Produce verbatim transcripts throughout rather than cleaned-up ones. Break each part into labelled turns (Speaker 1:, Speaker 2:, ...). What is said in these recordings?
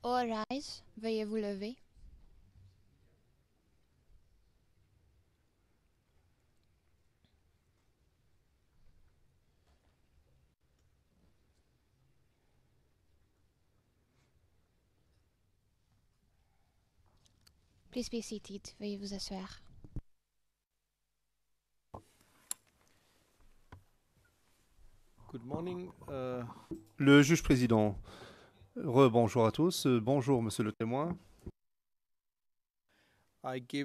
Speaker 1: All rise, veuillez vous lever. Please be seated, veuillez vous asseoir.
Speaker 2: Good morning. Euh, le juge président. Rebonjour à tous. Euh, bonjour, monsieur le témoin. I give...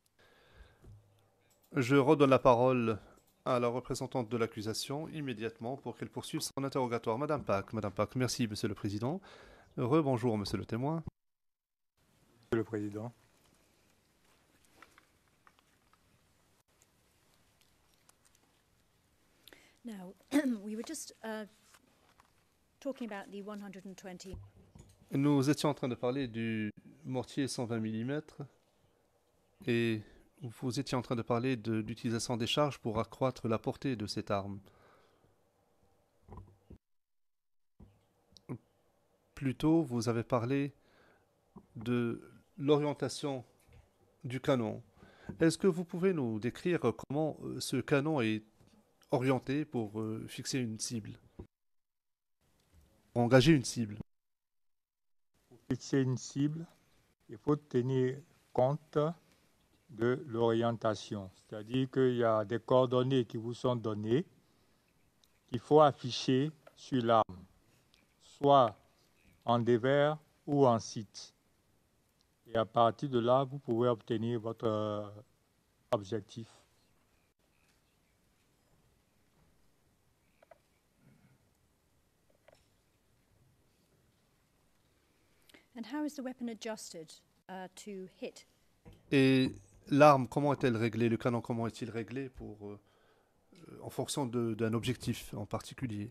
Speaker 2: Je redonne la parole à la représentante de l'accusation immédiatement pour qu'elle poursuive son interrogatoire. Madame Pack, Madame Pack, merci, monsieur le président. Rebonjour, monsieur le témoin.
Speaker 3: Monsieur le président.
Speaker 4: Now, we were just uh, talking about the one hundred twenty.
Speaker 2: Nous étions en train de parler du mortier cent vingt millimètres et vous étiez en train de parler de l'utilisation des charges pour accroître la portée de cette arme. Plus tôt, vous avez parlé de l'orientation du canon. Est-ce que vous pouvez nous décrire comment ce canon est orienté pour euh, fixer une cible, pour engager une cible?
Speaker 3: Pour fixer une cible, il faut tenir compte de l'orientation. C'est-à-dire qu'il y a des coordonnées qui vous sont données qu'il faut afficher sur l'arme, soit en dévers ou en site. Et à partir de là, vous pouvez obtenir votre euh, objectif.
Speaker 4: And how is the weapon adjusted uh, to hit?
Speaker 2: Et l'arme, comment est-elle réglée? Le canon, comment est-il réglé pour, euh, en fonction de, d'un objectif en particulier?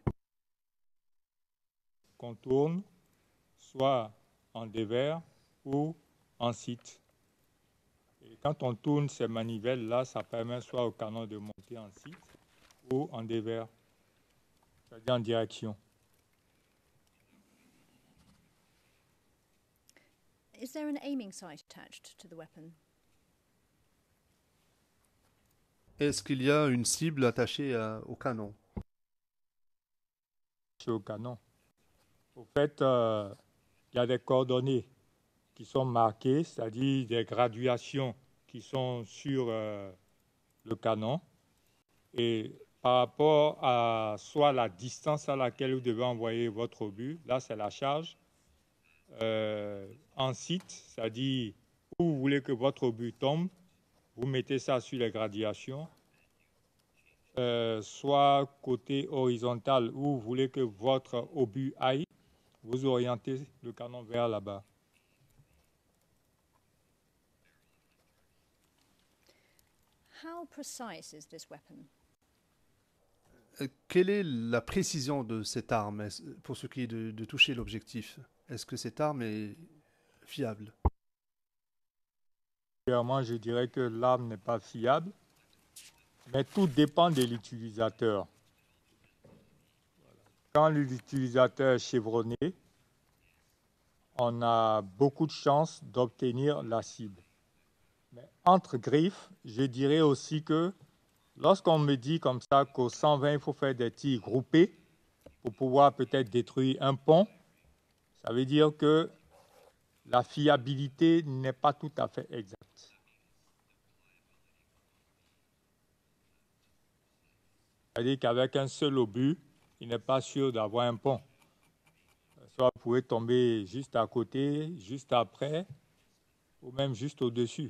Speaker 3: Qu'on tourne, soit en dévers ou en site. Et quand on tourne ces manivelles-là, ça permet soit au canon de monter en site ou en dévers, c'est-à-dire en direction.
Speaker 4: Is there an aiming sight attached to the weapon?
Speaker 2: Est-ce qu'il y a une cible attachée à, au canon?
Speaker 3: Au canon. Au fait, euh, il y a des coordonnées qui sont marquées, c'est-à-dire des graduations qui sont sur euh, le canon. Et par rapport à soit la distance à laquelle vous devez envoyer votre obus, là c'est la charge. Euh, en site, c'est-à-dire où vous voulez que votre obus tombe, vous mettez ça sur les graduations. Euh, soit côté horizontal où vous voulez que votre obus aille, vous orientez le canon vers là-bas.
Speaker 4: How precise is this weapon?
Speaker 2: Euh, Quelle est la précision de cette arme est-ce- pour ce qui est de, de toucher l'objectif? Est-ce que cette arme est fiable?
Speaker 3: Clairement, je dirais que l'arme n'est pas fiable, mais tout dépend de l'utilisateur. Quand l'utilisateur est chevronné, on a beaucoup de chances d'obtenir la cible. Mais entre griffes, je dirais aussi que lorsqu'on me dit comme ça qu'au cent vingt, il faut faire des tirs groupés pour pouvoir peut-être détruire un pont, ça veut dire que la fiabilité n'est pas tout à fait exacte. C'est-à-dire qu'avec un seul obus, il n'est pas sûr d'avoir un pont. Soit vous pouvez tomber juste à côté, juste après, ou même juste au-dessus.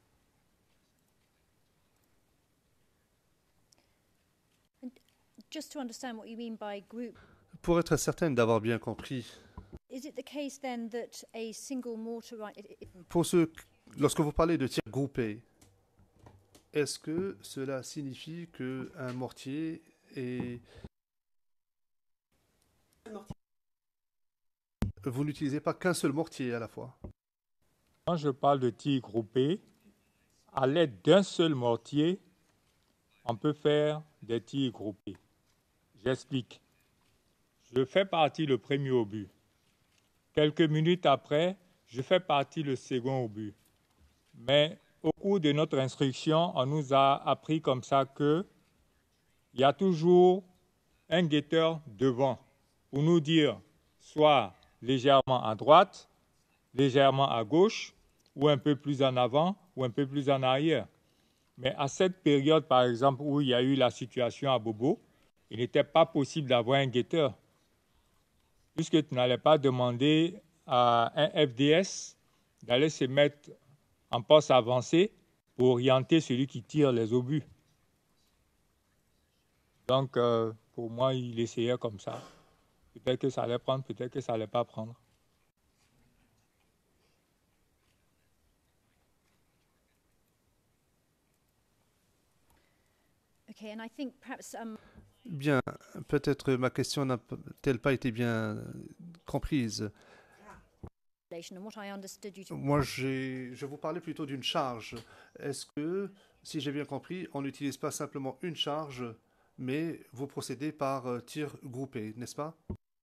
Speaker 4: Just to understand what you mean by group,
Speaker 2: Pour être certaine d'avoir bien compris,
Speaker 4: is it the case then that a single mortar right, it, it,
Speaker 2: pour ce, lorsque vous parlez de tir groupé, est-ce que cela signifie qu'un mortier est... Vous n'utilisez pas qu'un seul mortier à la fois?
Speaker 3: Quand je parle de tir groupé, à l'aide d'un seul mortier, on peut faire des tirs groupés. J'explique. Je fais partie le premier obus. Quelques minutes après, je fais partie le second obus. Mais au cours de notre instruction, on nous a appris comme ça qu'il y a toujours un guetteur devant pour nous dire soit légèrement à droite, légèrement à gauche, ou un peu plus en avant, ou un peu plus en arrière. Mais à cette période, par exemple, où il y a eu la situation à Bobo, il n'était pas possible d'avoir un guetteur, puisque tu n'allais pas demander à un F D S d'aller se mettre en poste avancé pour orienter celui qui tire les obus. Donc, euh, pour moi, il essayait comme ça. Peut-être que ça allait prendre, peut-être que ça allait pas prendre.
Speaker 4: Okay, and I think perhaps um,
Speaker 2: Bien, peut-être ma question n'a-t-elle pas été bien comprise.
Speaker 4: and what I understood you to
Speaker 2: Moi, j'ai- je vous parlais plutôt d'une charge. Est-ce que, si j'ai bien compris, on n'utilise pas simplement une charge, mais vous procédez par euh, tir groupé, n'est-ce pas?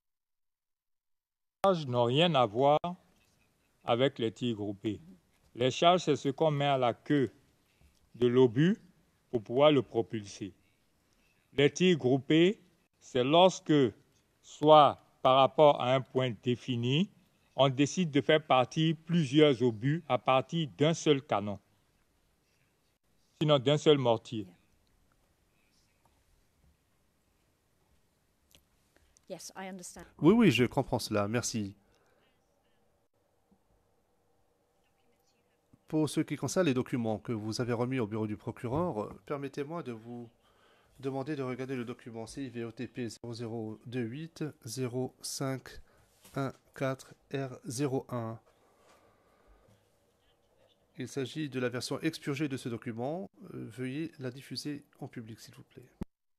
Speaker 3: Les charges n'ont rien à voir avec les tirs groupés. Les charges, c'est ce qu'on met à la queue de l'obus pour pouvoir le propulser. Les tirs groupés, c'est lorsque, soit par rapport à un point défini, on décide de faire partir plusieurs obus à partir d'un seul canon, sinon d'un seul mortier.
Speaker 4: yes, I understand.
Speaker 2: Oui, oui, je comprends cela. Merci. Pour ce qui concerne les documents que vous avez remis au bureau du procureur, euh, permettez-moi de vous demander de regarder le document C I V O T P zéro zéro deux huit zéro cinq un quatre R zéro un. Il s'agit de la version expurgée de ce document. Euh, veuillez la diffuser en public, s'il vous plaît.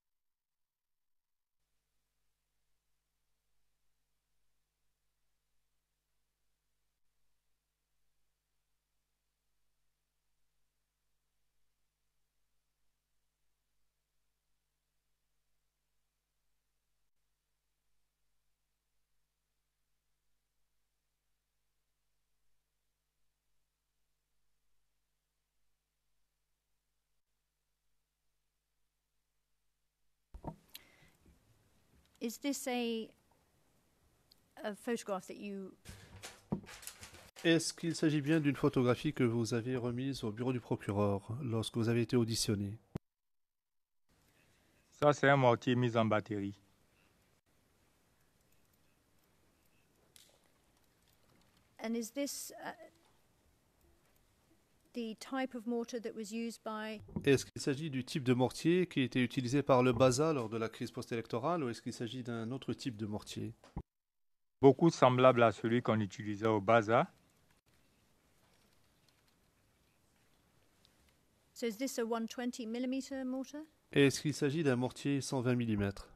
Speaker 4: Is this a a photograph that you
Speaker 2: Est-ce qu'il s'agit bien d'une photographie que vous avez remise au bureau du procureur lorsque vous avez été auditionné?
Speaker 3: Ça, c'est un mortier mis en batterie.
Speaker 4: and is this uh, the type of mortar that was used by
Speaker 2: Est-ce qu'il s'agit du type de mortier qui a été utilisé par le Baza lors de la crise post-électorale ou est-ce qu'il s'agit d'un autre type de mortier?
Speaker 3: Beaucoup semblable à celui qu'on utilisait au Baza.
Speaker 4: so is this a one twenty millimeter mortar?
Speaker 2: Est-ce qu'il s'agit d'un mortier cent vingt millimètres?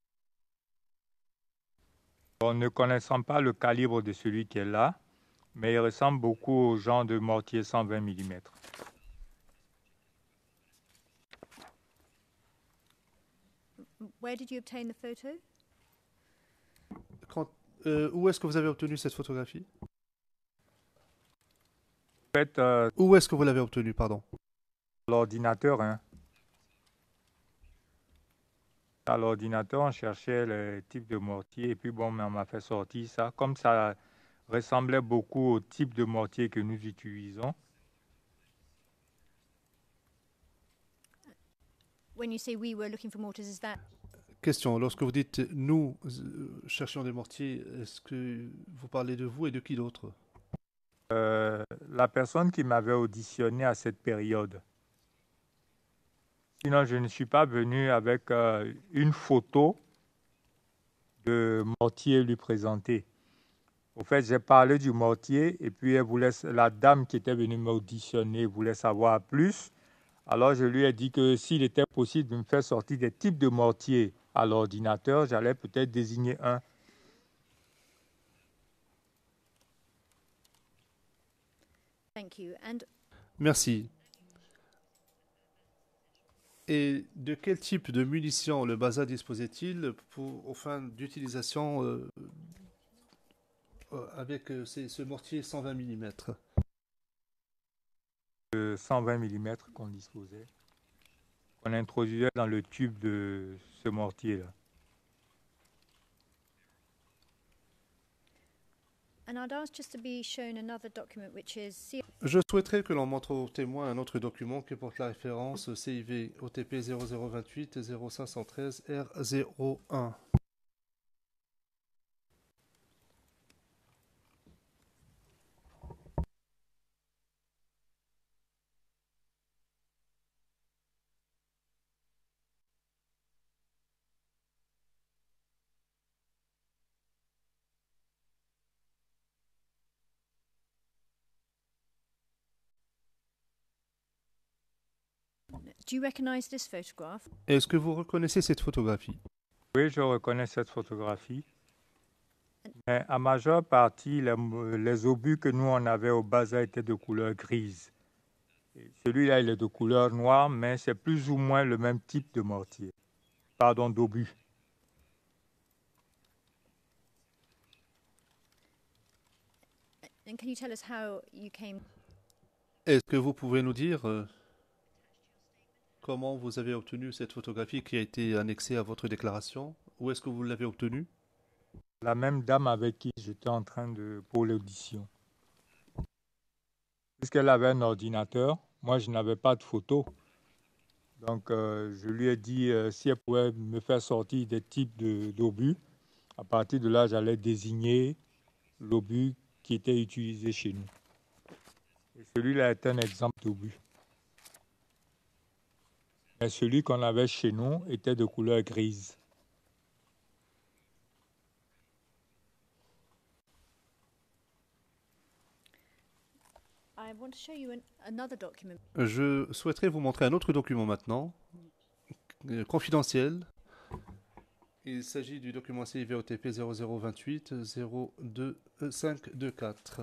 Speaker 3: En ne connaissant pas le calibre de celui qui est là, mais il ressemble beaucoup au genre de mortier cent vingt millimètres.
Speaker 4: Where did you obtain the photo?
Speaker 2: Quand- euh, où est-ce que vous avez obtenu cette photographie?
Speaker 3: En fait, euh,
Speaker 2: Où est-ce que vous l'avez obtenue, pardon?
Speaker 3: l'ordinateur, hein. À l'ordinateur, on cherchait le type de mortier et puis bon, on m'a fait sortir ça. Comme ça ressemblait beaucoup au type de mortier que nous utilisons.
Speaker 4: When you say we were looking for mortars, is that
Speaker 2: Question, lorsque vous dites nous euh, cherchions des mortiers, est-ce que vous parlez de vous et de qui d'autre?
Speaker 3: Euh, la personne qui m'avait auditionné à cette période. Sinon, je ne suis pas venu avec euh, une photo de mortier lui présenter. Au fait, j'ai parlé du mortier et puis elle voulait, la dame qui était venue m'auditionner voulait savoir plus. Alors, je lui ai dit que s'il était possible de me faire sortir des types de mortiers à l'ordinateur, j'allais peut-être désigner un.
Speaker 4: thank you. And
Speaker 2: Merci. Et de quel type de munitions le Baza disposait-il pour, aux fins d'utilisation euh, euh, avec euh, ces- ce mortier cent vingt millimètres.
Speaker 3: De cent vingt millimètres qu'on disposait, qu'on introduisait dans le tube de ce mortier-là.
Speaker 4: And I'd ask just to be shown another document which is C
Speaker 2: Je souhaiterais que l'on montre aux témoins un autre document qui porte la référence C I V O T P zéro zéro vingt-huit zéro cinq un trois R zéro un.
Speaker 4: Do you recognize this photograph?
Speaker 2: Est-ce que vous reconnaissez cette photographie?
Speaker 3: Oui, je reconnais cette photographie. Mais à majeure partie, les, les obus que nous on avait au bazar étaient de couleur grise. Et celui-là, il est de couleur noire, mais c'est plus ou moins le même type de mortier. Pardon, d'obus.
Speaker 4: And can you tell us how you came?
Speaker 2: Est-ce que vous pouvez nous dire euh, comment vous avez obtenu cette photographie qui a été annexée à votre déclaration? Où est-ce que vous l'avez obtenue?
Speaker 3: La même dame avec qui j'étais en train de pour l'audition. Puisqu'elle avait un ordinateur, moi je n'avais pas de photo. Donc euh, je lui ai dit euh, si elle pouvait me faire sortir des types de- d'obus. À partir de là, j'allais désigner l'obus qui était utilisé chez nous. Et celui-là est un exemple d'obus. Mais celui qu'on avait chez nous était de couleur grise.
Speaker 4: I want to show you an, another document.
Speaker 2: Je souhaiterais vous montrer un autre document maintenant, euh, confidentiel. Il s'agit du document C I V O T P zéro zéro vingt-huit zéro deux cinq deux quatre.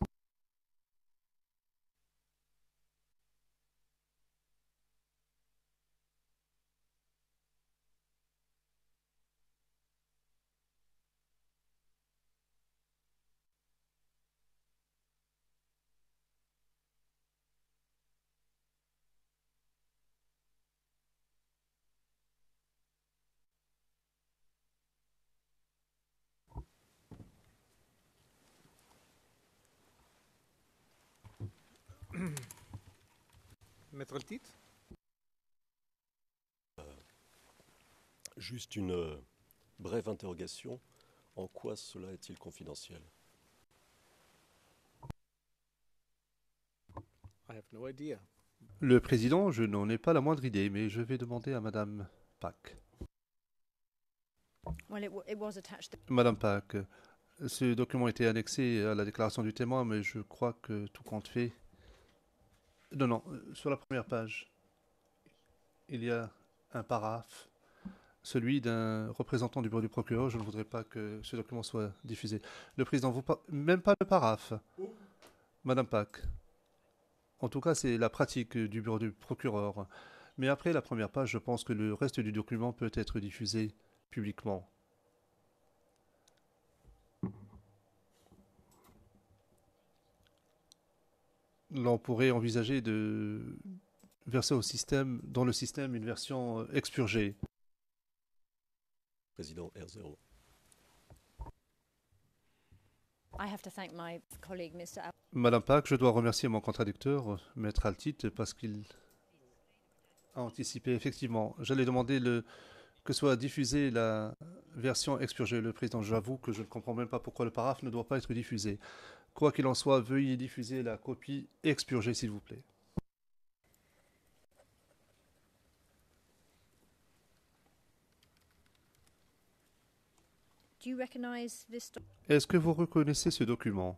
Speaker 5: Mettre le titre?
Speaker 6: Juste une euh, brève interrogation. En quoi cela est-il confidentiel?
Speaker 5: I have no idea.
Speaker 2: Le président, je n'en ai pas la moindre idée, mais je vais demander à Madame Pack.
Speaker 4: Well, it, w- it was attached.
Speaker 2: Madame Pack, ce document a été annexé à la déclaration du témoin, mais je crois que tout compte fait. Non, non, euh, sur la première page, il y a un paraphe, celui d'un représentant du bureau du procureur. Je ne voudrais pas que ce document soit diffusé. Le président, vous par- même pas le paraphe. Madame Pack. En tout cas, c'est la pratique du bureau du procureur. Mais après la première page, je pense que le reste du document peut être diffusé publiquement. L'on pourrait envisager de verser au système, dans le système une version euh, expurgée.
Speaker 6: Président R zéro.
Speaker 4: I have to thank my colleague, Mister Al-
Speaker 2: Madame Pack, je dois remercier mon contradicteur, Maître Altit, parce qu'il a anticipé. Effectivement, j'allais demander le, que soit diffusée la version expurgée. Le président, j'avoue que je ne comprends même pas pourquoi le paraphe ne doit pas être diffusé. Quoi qu'il en soit, veuillez diffuser la copie expurgée, s'il vous plaît.
Speaker 4: Do you recognize this? doc-
Speaker 2: Est-ce que vous reconnaissez ce document?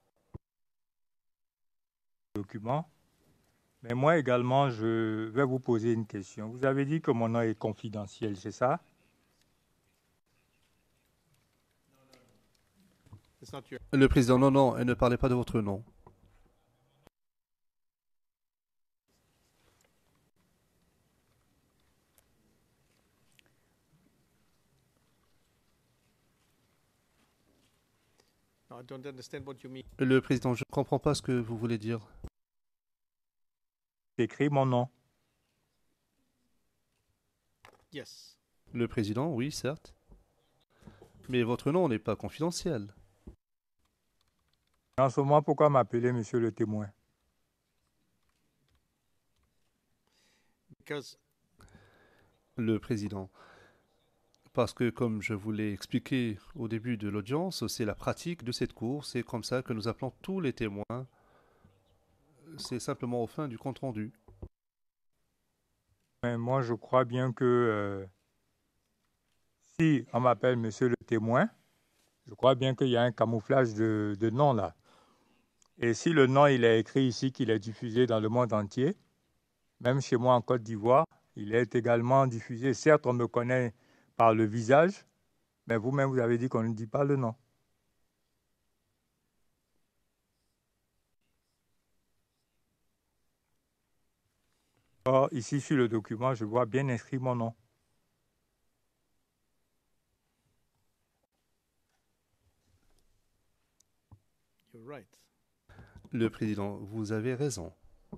Speaker 3: Document. Mais moi également, je vais vous poser une question. Vous avez dit que mon nom est confidentiel, c'est ça?
Speaker 5: It's not your.
Speaker 2: Le président, non, non, elle ne parlait pas de votre nom.
Speaker 5: No, don't understand what you mean.
Speaker 2: Le président, je ne comprends pas ce que vous voulez dire.
Speaker 3: Écris mon nom.
Speaker 5: Yes.
Speaker 2: Le président, oui, certes. Mais votre nom n'est pas confidentiel.
Speaker 3: En ce moment, pourquoi m'appeler monsieur le témoin?
Speaker 5: Because
Speaker 2: Le président. Parce que, comme je vous l'ai expliqué au début de l'audience, c'est la pratique de cette cour. C'est comme ça que nous appelons tous les témoins. C'est simplement au fin du compte rendu.
Speaker 3: Mais moi, je crois bien que euh, si on m'appelle monsieur le témoin, je crois bien qu'il y a un camouflage de, de nom là. Et si le nom, il est écrit ici, qu'il est diffusé dans le monde entier, même chez moi en Côte d'Ivoire, il est également diffusé. Certes, on me connaît par le visage, mais vous-même, vous avez dit qu'on ne dit pas le nom. Or, ici, sur le document, je vois bien inscrit mon nom.
Speaker 5: you're right.
Speaker 2: Le président, vous avez raison.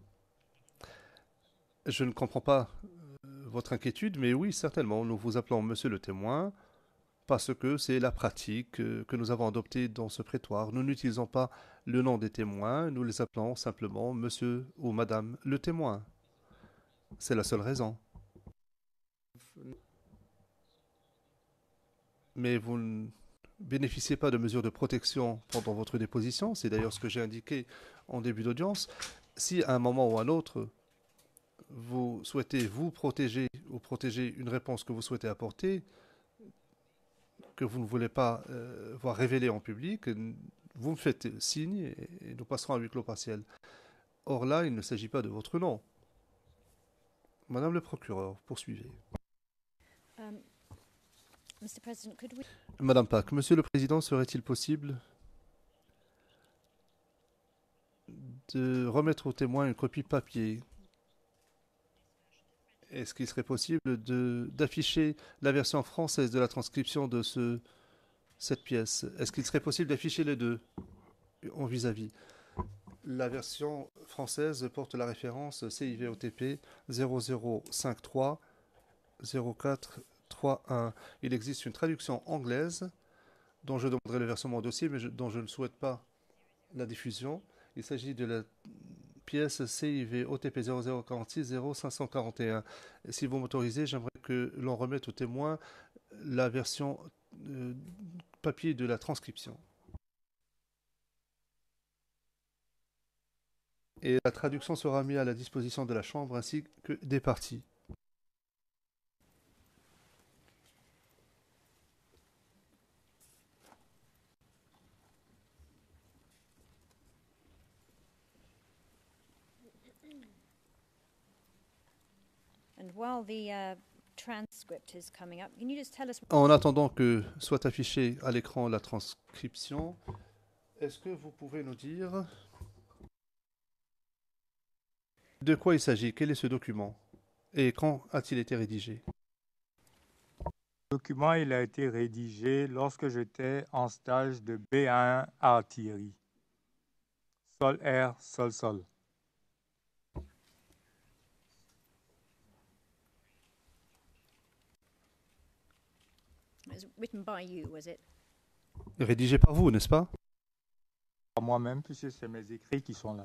Speaker 2: Je ne comprends pas euh, votre inquiétude, mais oui, certainement, nous vous appelons monsieur le témoin parce que c'est la pratique euh, que nous avons adoptée dans ce prétoire. Nous n'utilisons pas le nom des témoins, nous les appelons simplement monsieur ou madame le témoin. C'est la seule raison. Mais vous ne bénéficiez pas de mesures de protection pendant votre déposition. C'est d'ailleurs ce que j'ai indiqué en début d'audience. Si à un moment ou à un autre, vous souhaitez vous protéger ou protéger une réponse que vous souhaitez apporter, que vous ne voulez pas euh, voir révélée en public, vous me faites signe et, et nous passerons à huis clos partiel. Or là, il ne s'agit pas de votre nom. Madame le procureur, poursuivez.
Speaker 4: Um, Mister President, could we...
Speaker 2: Madame Pack, Monsieur le Président, serait-il possible de remettre au témoin une copie papier? Est-ce qu'il serait possible de, d'afficher la version française de la transcription de ce, cette pièce? Est-ce qu'il serait possible d'afficher les deux en vis-à-vis? La version française porte la référence C I V O T P zéro zéro cinq trois zéro quatre trois un. Il existe une traduction anglaise dont je demanderai le versement au dossier, mais je, dont je ne souhaite pas la diffusion. Il s'agit de la pièce C I V O T P zéro zéro quatre six zéro cinq cent quarante et un. Si vous m'autorisez, j'aimerais que l'on remette au témoin la version euh, papier de la transcription. Et la traduction sera mise à la disposition de la Chambre ainsi que des parties.
Speaker 4: And while the uh, transcript is coming up, can you just tell us...
Speaker 2: En attendant que soit affichée à l'écran la transcription, est-ce que vous pouvez nous dire de quoi il s'agit? Quel est ce document? Et quand a-t-il été rédigé?
Speaker 3: Le document, il a été rédigé lorsque j'étais en stage de B un artillerie. Sol-air, sol-sol.
Speaker 4: It was written by you, was it?
Speaker 2: Rédigé par vous, n'est-ce pas?
Speaker 3: Par moi-même, puisque c'est mes écrits qui sont là.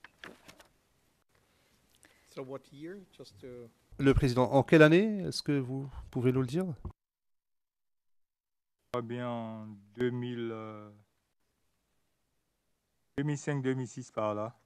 Speaker 5: So what year? Just to...
Speaker 2: Le président, en quelle année? Est-ce que vous pouvez nous le dire?
Speaker 3: Je crois bien en deux mille, euh, deux mille cinq deux mille six par là.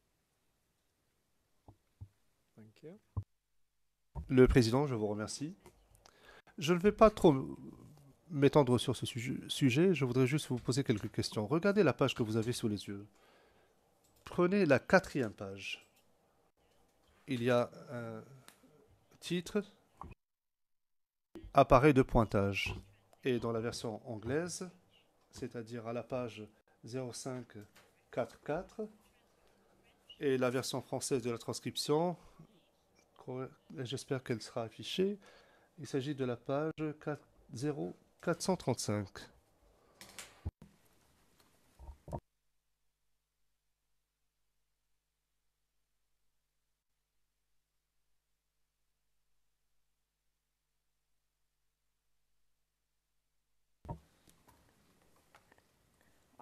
Speaker 5: Thank you.
Speaker 2: Le président, je vous remercie. Je ne vais pas trop m'étendre sur ce sujet, je voudrais juste vous poser quelques questions. Regardez la page que vous avez sous les yeux. Prenez la quatrième page. Il y a un titre, appareil de pointage. Et dans la version anglaise, c'est-à-dire à la page zéro cinq quarante-quatre, et la version française de la transcription, j'espère qu'elle sera affichée, il s'agit de la page zéro quatre cent trente-cinq.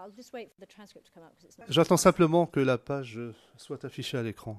Speaker 4: I'll just wait for the transcript to come up because it's not.
Speaker 2: J'attends simplement que la page euh, soit affichée à l'écran.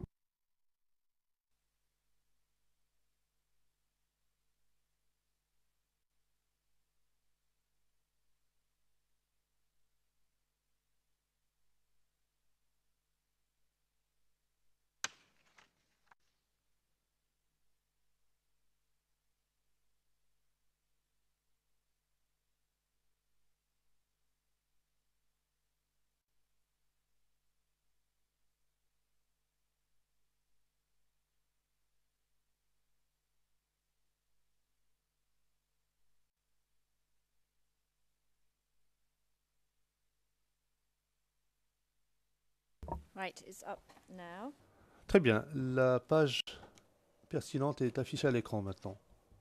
Speaker 4: Right, it's up now.
Speaker 2: Très bien, la page pertinente est affichée à l'écran maintenant.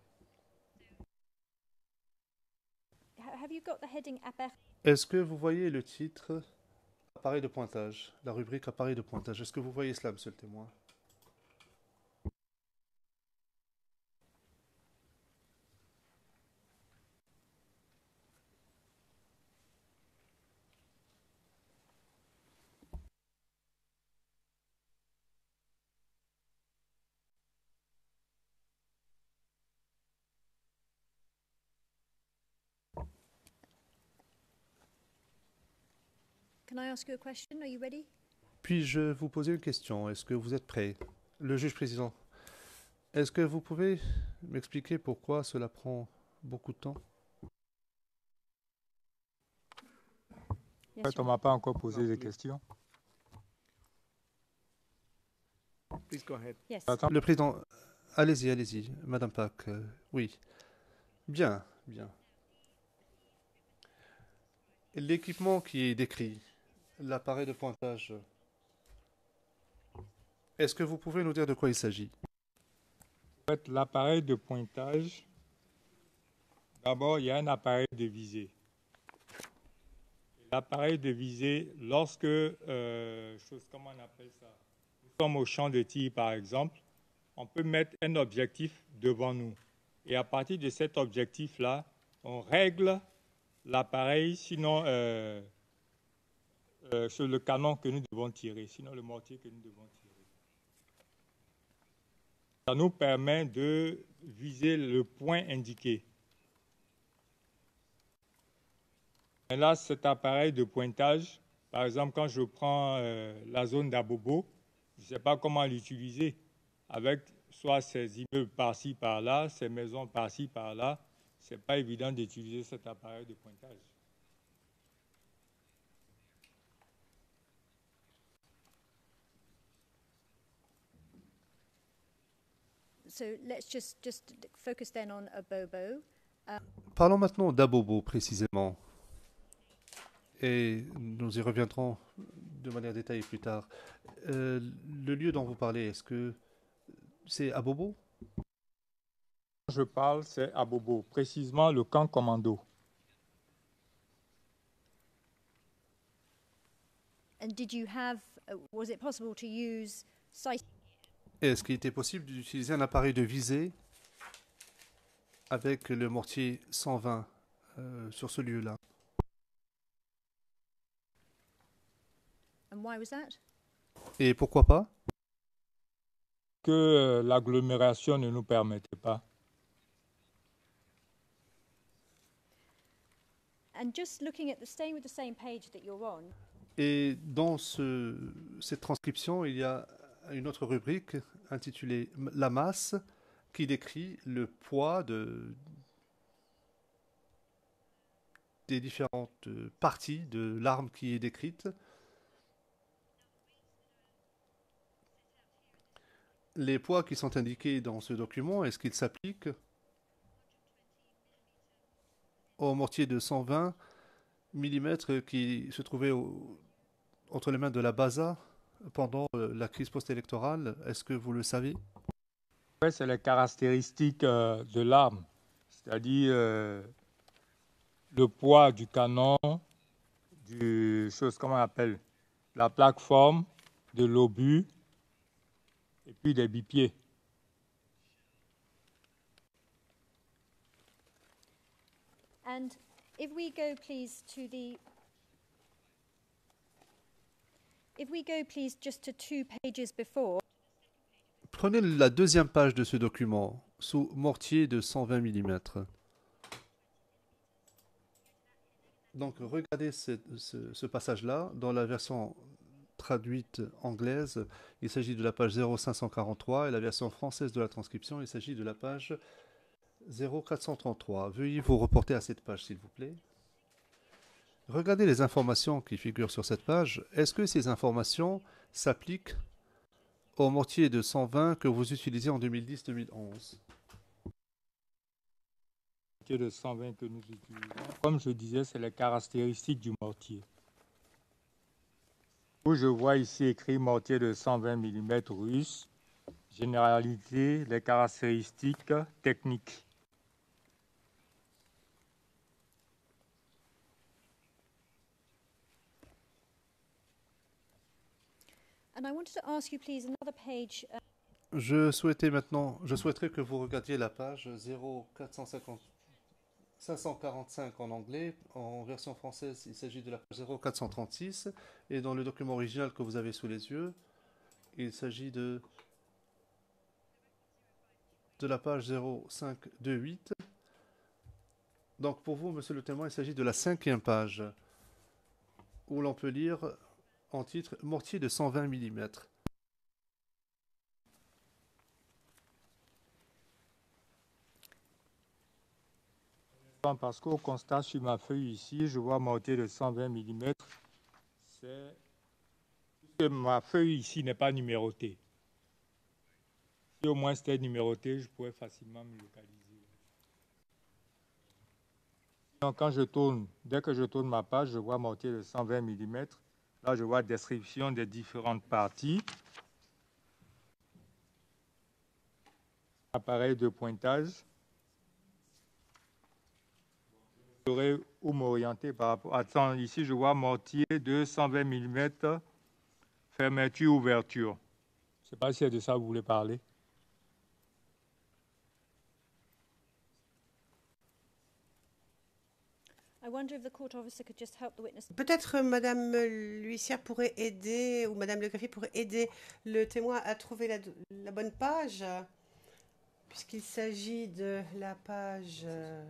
Speaker 4: Ha- Have you got the heading aper?
Speaker 2: Est-ce que vous voyez le titre appareil de pointage, la rubrique appareil de pointage? Est-ce que vous voyez cela, monsieur le témoin?
Speaker 4: Can I ask you a question? Are you ready?
Speaker 2: Puis-je vous poser une question? Est-ce que vous êtes prêt? Le juge président, est-ce que vous pouvez m'expliquer pourquoi cela prend beaucoup de temps?
Speaker 3: En fait, on ne m'a pas encore posé des questions.
Speaker 5: Please go ahead.
Speaker 4: Yes.
Speaker 3: Attends.
Speaker 2: Le président, allez-y, allez-y, Madame Pack, euh, oui. Bien, bien. L'équipement qui est décrit, l'appareil de pointage, est-ce que vous pouvez nous dire de quoi il s'agit?
Speaker 3: En fait, l'appareil de pointage, d'abord, il y a un appareil de visée. L'appareil de visée, lorsque, euh, chose, comment on appelle ça? Nous sommes au champ de tir, par exemple, on peut mettre un objectif devant nous. Et à partir de cet objectif-là, on règle l'appareil, sinon euh, euh, sur le canon que nous devons tirer, sinon le mortier que nous devons tirer. Ça nous permet de viser le point indiqué. Et là, cet appareil de pointage, par exemple, quand je prends euh, la zone d'Abobo, je ne sais pas comment l'utiliser, avec soit ces immeubles par-ci, par-là, ces maisons par-ci, par-là. Ce n'est pas évident d'utiliser cet appareil de pointage.
Speaker 4: So let's just just focus then on Abobo.
Speaker 2: Parlons maintenant d'Abobo précisément. Et nous y reviendrons de manière détaillée plus tard. Euh, le lieu dont vous parlez, est-ce que c'est Abobo?
Speaker 3: Je parle, c'est Abobo, précisément le camp commando.
Speaker 4: And did you have? Uh, was it possible to use sight?
Speaker 2: Est-ce qu'il était possible d'utiliser un appareil de visée avec le mortier cent vingt euh, sur ce lieu-là?
Speaker 4: And why was that?
Speaker 2: Et pourquoi pas?
Speaker 3: Que euh, l'agglomération ne nous permettait pas.
Speaker 4: And just looking at the staying with the same page that you're on.
Speaker 2: Et dans ce, cette transcription, il y a une autre rubrique intitulée « La masse » qui décrit le poids de, des différentes parties de l'arme qui est décrite. Les poids qui sont indiqués dans ce document, est-ce qu'ils s'appliquent au mortier de cent vingt millimètres qui se trouvait au, entre les mains de la Baza pendant euh, la crise post-électorale? Est-ce que vous le savez?
Speaker 3: Ouais, c'est les caractéristiques euh, de l'arme, c'est-à-dire euh, le poids du canon, du chose comment on appelle, la plateforme, de l'obus et puis des bipieds.
Speaker 4: And if we go, please, to the if we go, please, just to two pages before,
Speaker 2: Prenez la deuxième page de ce document, sous mortier de cent vingt millimètres. Donc, regardez ce, ce- ce passage-là. Dans la version traduite anglaise, il s'agit de la page zéro cinq cent quarante-trois et la version française de la transcription, il s'agit de la page zéro quatre cent trente-trois. Veuillez vous reporter à cette page, s'il vous plaît. Regardez les informations qui figurent sur cette page. Est-ce que ces informations s'appliquent au mortier de cent vingt que vous utilisez en deux mille dix deux mille onze?
Speaker 3: Le mortier de cent vingt que nous utilisons, comme je disais, c'est les caractéristiques du mortier. Où je vois ici écrit mortier de cent vingt millimètres russe, généralité, les caractéristiques techniques.
Speaker 4: and I wanted to ask you, please, another page. Uh,
Speaker 2: Je souhaitais maintenant, je souhaiterais que vous regardiez la page zéro quatre cent cinquante cinq cent quarante-cinq en anglais. En version française, il s'agit de la page zéro quatre cent trente-six. Et dans le document original que vous avez sous les yeux, il s'agit de, de la page zéro cinq deux huit. Donc pour vous, monsieur le témoin, il s'agit de la cinquième page, où l'on peut lire en titre « Mortier de cent vingt millimètres ».
Speaker 3: Parce qu'au constat sur ma feuille ici, je vois mortier de cent vingt millimètres. C'est que ma feuille ici n'est pas numérotée. Si au moins c'était numéroté, je pourrais facilement me localiser. Donc quand je tourne, dès que je tourne ma page, je vois mortier de cent vingt millimètres. Là, je vois description des différentes parties. Appareil de pointage. Je saurais où m'orienter par rapport. Attends, ici, je vois mortier de cent vingt millimètres, fermeture, ouverture. Je ne sais pas si c'est de ça que vous voulez parler.
Speaker 4: I wonder if the court officer could just help the witness.
Speaker 7: Peut-être euh, Madame l'huissière pourrait aider, ou Madame le greffier pourrait aider le témoin à trouver la, la bonne page, puisqu'il s'agit de la page euh,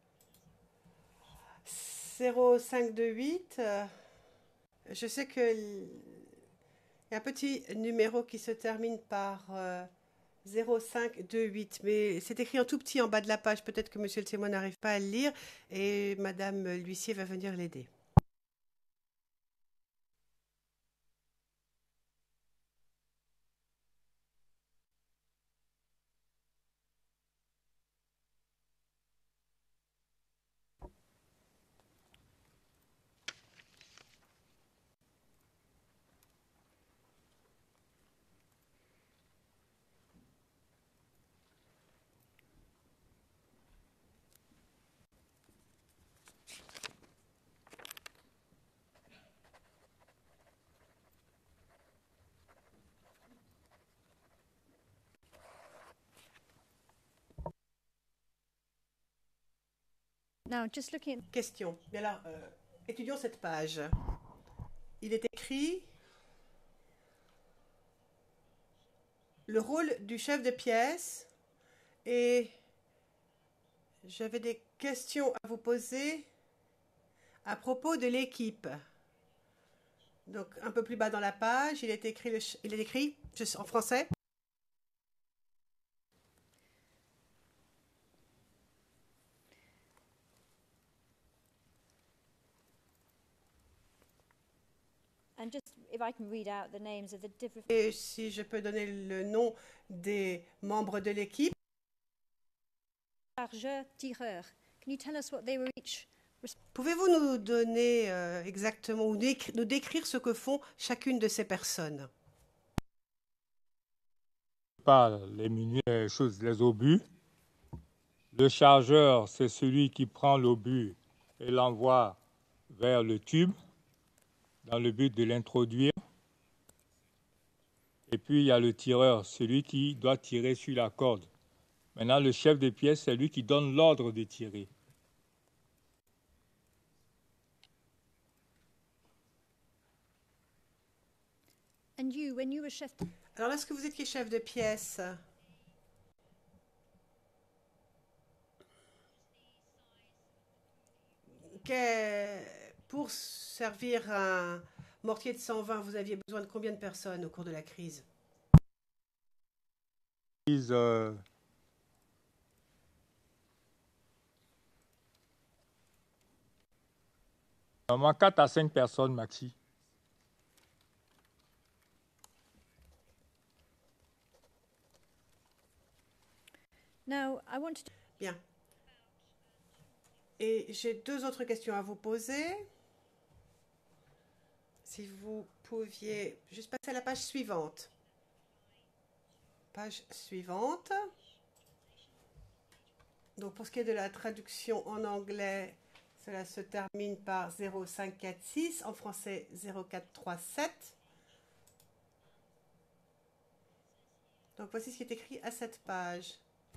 Speaker 7: zéro cinq deux huit. Euh, je sais qu'il y a un petit numéro qui se termine par euh, zéro cinq deux huit, mais c'est écrit en tout petit en bas de la page. Peut-être que Monsieur le témoin n'arrive pas à le lire et Madame l'huissier va venir l'aider.
Speaker 4: Now, just looking at
Speaker 7: Question. Bien alors, euh, étudions cette page. Il est écrit le rôle du chef de pièce et j'avais des questions à vous poser à propos de l'équipe. Donc, un peu plus bas dans la page, il est écrit, le ch- il est écrit je- en français.
Speaker 4: and just if I can read out the names of the different.
Speaker 7: Et si je peux donner le nom des membres de l'équipe.
Speaker 4: Chargeur, tireur. Can you tell us what they were each?
Speaker 7: Pouvez-vous nous donner euh, exactement ou décri- nous décrire ce que font chacune de ces personnes?
Speaker 3: Pas les menus, les choses, les obus. Le chargeur, c'est celui qui prend l'obus et l'envoie vers le tube dans le but de l'introduire. Et puis, il y a le tireur, celui qui doit tirer sur la corde. Maintenant, le chef de pièce, c'est lui qui donne l'ordre de tirer.
Speaker 4: And you, when you were chef,
Speaker 7: Alors, lorsque vous étiez chef de pièce, que- pour servir un mortier de cent vingt, vous aviez besoin de combien de personnes au cours de la crise?
Speaker 3: Ils, euh, Normalement, quatre à cinq personnes maxi.
Speaker 4: now I wanted to
Speaker 7: Bien. Et j'ai deux autres questions à vous poser. Si vous pouviez juste passer à la page suivante. Page suivante. Donc pour ce qui est de la traduction en anglais, cela se termine par zéro cinq quatre six, en français zéro quatre trois sept. Donc voici ce qui est écrit à cette page.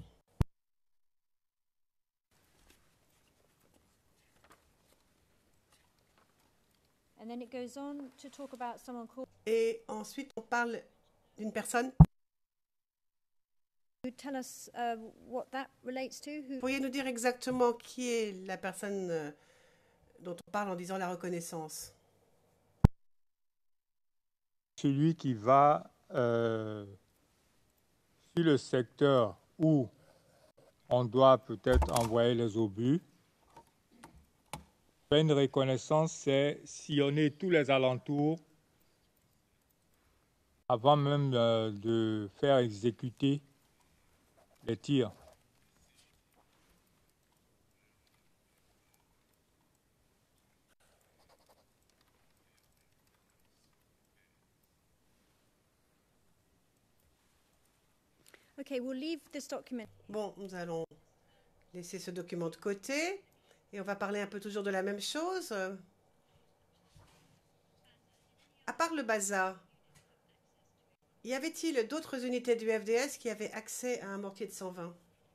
Speaker 4: and then it goes on to talk about someone called.
Speaker 7: Et ensuite, on parle d'une personne.
Speaker 4: Could you tell us uh, what that relates to? Who?
Speaker 7: Pourriez nous dire exactement qui est la personne euh, dont on parle en disant la reconnaissance?
Speaker 3: Celui qui va euh, sur le secteur où on doit peut-être envoyer les obus. Faire une reconnaissance, c'est sillonner tous les alentours avant même euh, de faire exécuter les tirs.
Speaker 4: Okay, we'll leave this document.
Speaker 7: Bon, nous allons laisser ce document de côté et on va parler un peu toujours de la même chose. À part le bazar, y avait-il d'autres unités du F D S qui avaient accès à un mortier de cent vingt?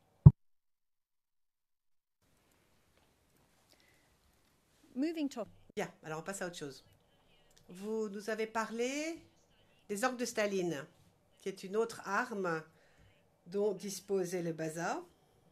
Speaker 4: Moving top.
Speaker 7: Bien, alors on passe à autre chose. Vous nous avez parlé des orgues de Staline, qui est une autre arme dont disposait le bazar.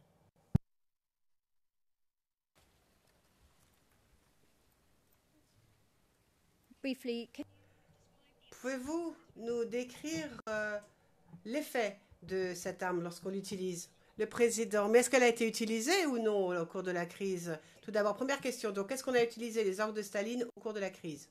Speaker 4: Briefly, can
Speaker 7: Pouvez-vous nous décrire euh, l'effet de cette arme lorsqu'on l'utilise? Le président, mais est-ce qu'elle a été utilisée ou non au cours de la crise? Tout d'abord, première question, donc est-ce qu'on a utilisé les orgues de Staline au cours de la crise?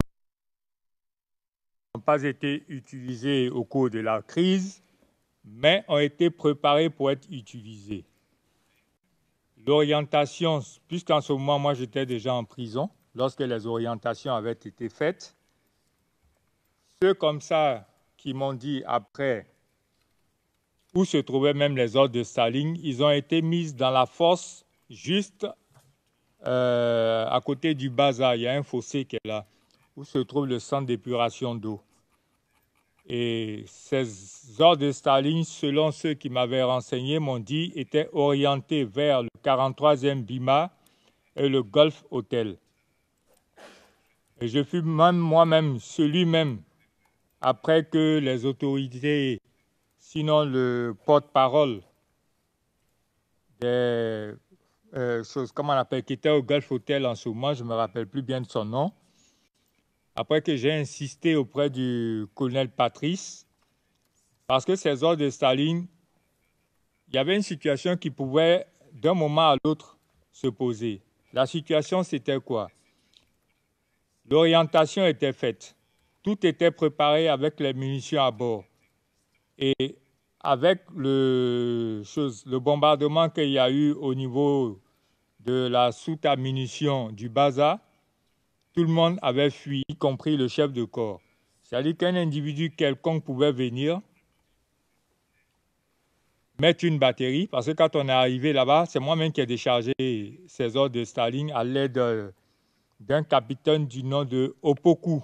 Speaker 3: N'ont pas été utilisés au cours de la crise, mais ont été préparés pour être utilisés. L'orientation, puisqu'en ce moment, moi, j'étais déjà en prison, lorsque les orientations avaient été faites, ceux comme ça qui m'ont dit après où se trouvaient même les ordres de Staline, ils ont été mis dans la fosse juste euh, à côté du bazar. Il y a un fossé qui est là, où se trouve le centre d'épuration d'eau. Et ces ordres de Staline, selon ceux qui m'avaient renseigné, m'ont dit, étaient orientés vers le quarante-troisième B I M A et le Golf Hotel. Et je fus même moi-même, celui-même, après que les autorités, sinon le porte-parole des euh, choses, comment on appelle, qui était au Golf Hotel en ce moment, je ne me rappelle plus bien de son nom, après que j'ai insisté auprès du colonel Patrice, parce que ces ordres de Staline, il y avait une situation qui pouvait d'un moment à l'autre se poser. La situation, c'était quoi? L'orientation était faite. Tout était préparé avec les munitions à bord. Et avec le, chose, le bombardement qu'il y a eu au niveau de la soute à munitions du bazar, tout le monde avait fui, y compris le chef de corps. C'est-à-dire qu'un individu quelconque pouvait venir, mettre une batterie, parce que quand on est arrivé là-bas, c'est moi-même qui ai déchargé ces ordres de Staline à l'aide d'un capitaine du nom de Opoku.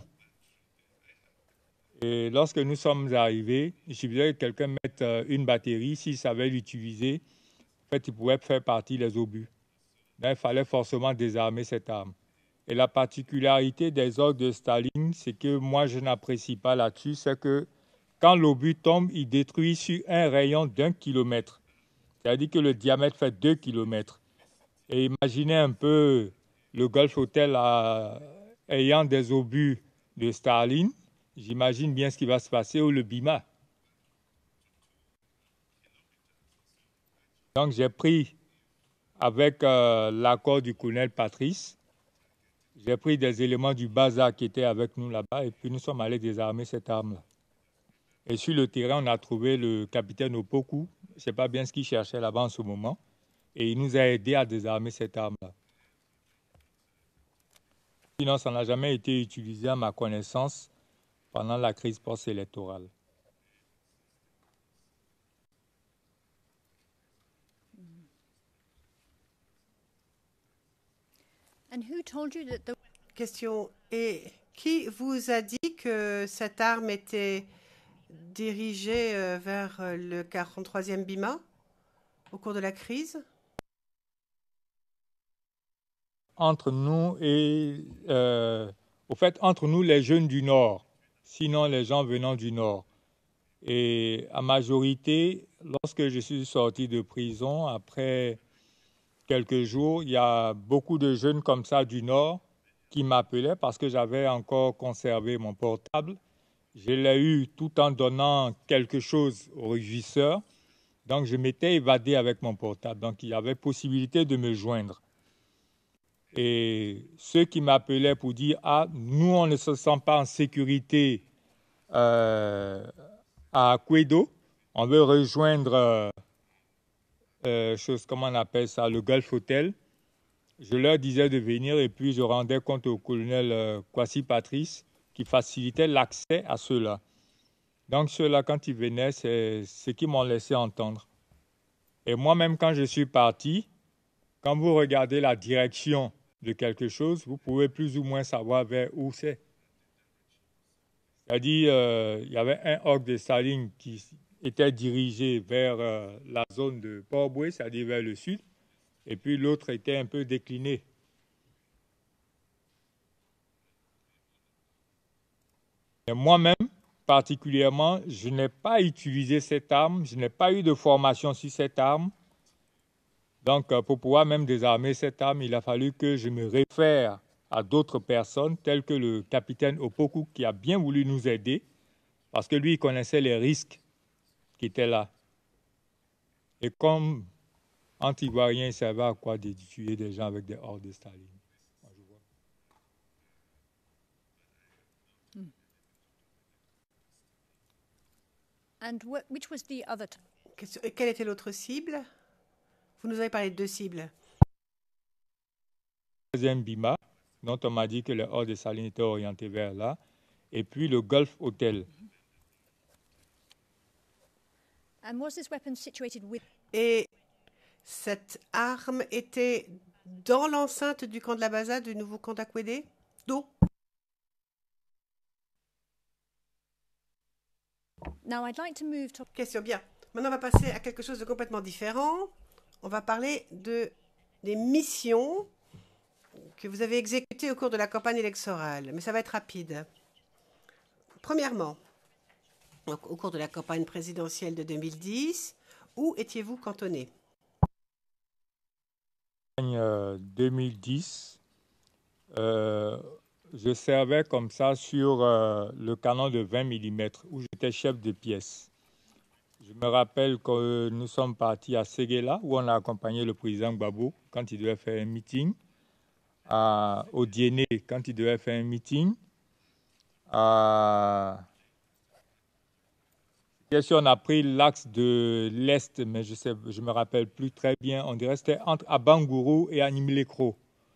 Speaker 3: Et lorsque nous sommes arrivés, il suffisait que quelqu'un mette une batterie, s'il savait l'utiliser, en fait, il pouvait faire partie des obus. Là, il fallait forcément désarmer cette arme. Et la particularité des ordres de Staline, c'est que moi, je n'apprécie pas là-dessus, c'est que quand l'obus tombe, il détruit sur un rayon d'un kilomètre. C'est-à-dire que le diamètre fait deux kilomètres. Et imaginez un peu le Golf Hotel à, ayant des obus de Staline. J'imagine bien ce qui va se passer au le Bima. Donc j'ai pris, avec euh, l'accord du colonel Patrice, j'ai pris des éléments du bazar qui étaient avec nous là-bas et puis nous sommes allés désarmer cette arme-là. Et sur le terrain, on a trouvé le capitaine Opoku. Je ne sais pas bien ce qu'il cherchait là-bas en ce moment. Et il nous a aidés à désarmer cette arme-là. Sinon, ça n'a jamais été utilisé à ma connaissance pendant la crise post-électorale.
Speaker 4: And who told you that the
Speaker 7: Question. Et qui vous a dit que cette arme était dirigée euh, vers euh, le quarante-troisième Bima au cours de la crise?
Speaker 3: Entre nous et, euh, au fait, entre nous les jeunes du Nord, sinon les gens venant du Nord. Et à majorité, lorsque je suis sorti de prison, après quelques jours, il y a beaucoup de jeunes comme ça du Nord qui m'appelaient parce que j'avais encore conservé mon portable. Je l'ai eu tout en donnant quelque chose au régisseur. Donc, je m'étais évadé avec mon portable. Donc, il y avait possibilité de me joindre. Et ceux qui m'appelaient pour dire « Ah, nous, on ne se sent pas en sécurité euh, à Quedo. On veut rejoindre, euh, euh, chose, comment on appelle ça, le Gulf Hotel. » Je leur disais de venir et puis je rendais compte au colonel euh, Kwasi Patrice qui facilitait l'accès à ceux-là. Donc ceux-là, quand ils venaient, c'est ce qu'ils m'ont laissé entendre. Et moi-même, quand je suis parti, quand vous regardez la direction de quelque chose, vous pouvez plus ou moins savoir vers où c'est. C'est-à-dire, euh, il y avait un orgue de Staline qui était dirigé vers euh, la zone de Port-Boué, c'est-à-dire vers le sud, et puis l'autre était un peu décliné. Et moi-même, particulièrement, je n'ai pas utilisé cette arme, je n'ai pas eu de formation sur cette arme. Donc, pour pouvoir même désarmer cette arme, il a fallu que je me réfère à d'autres personnes, telles que le capitaine Opoku, qui a bien voulu nous aider, parce que lui, il connaissait les risques qui étaient là. Et comme anti-ivoirien, il savait à quoi de tuer des gens avec des hordes de Staline.
Speaker 4: and wh- which was the other t-
Speaker 7: Question. Et quelle était l'autre cible? Vous nous avez parlé de deux cibles.
Speaker 3: Le deuxième Bima, dont on m'a dit que les hordes de Staline étaient orientées vers là, et puis le Gulf Hotel.
Speaker 4: and was this weapon situated with
Speaker 7: Et cette arme était dans l'enceinte du camp de la Baza, du nouveau camp d'Akwede? D'eau?
Speaker 4: Now I'd like to move to
Speaker 7: Question, bien. Maintenant, on va passer à quelque chose de complètement différent. On va parler de, des missions que vous avez exécutées au cours de la campagne électorale. Mais ça va être rapide. Premièrement, donc, au cours de la campagne présidentielle de deux mille dix, où étiez-vous cantonné?
Speaker 3: En deux mille dix, euh, je servais comme ça sur euh, le canon de vingt millimètres où j'étais chef de pièce. Je me rappelle que nous sommes partis à Séguéla où on a accompagné le président Gbagbo quand il devait faire un meeting, à, au Diéné quand il devait faire un meeting, à... Bien sûr, on a pris l'axe de l'Est, mais je ne je me rappelle plus très bien. On dirait que c'était entre Abangourou et Animilekro.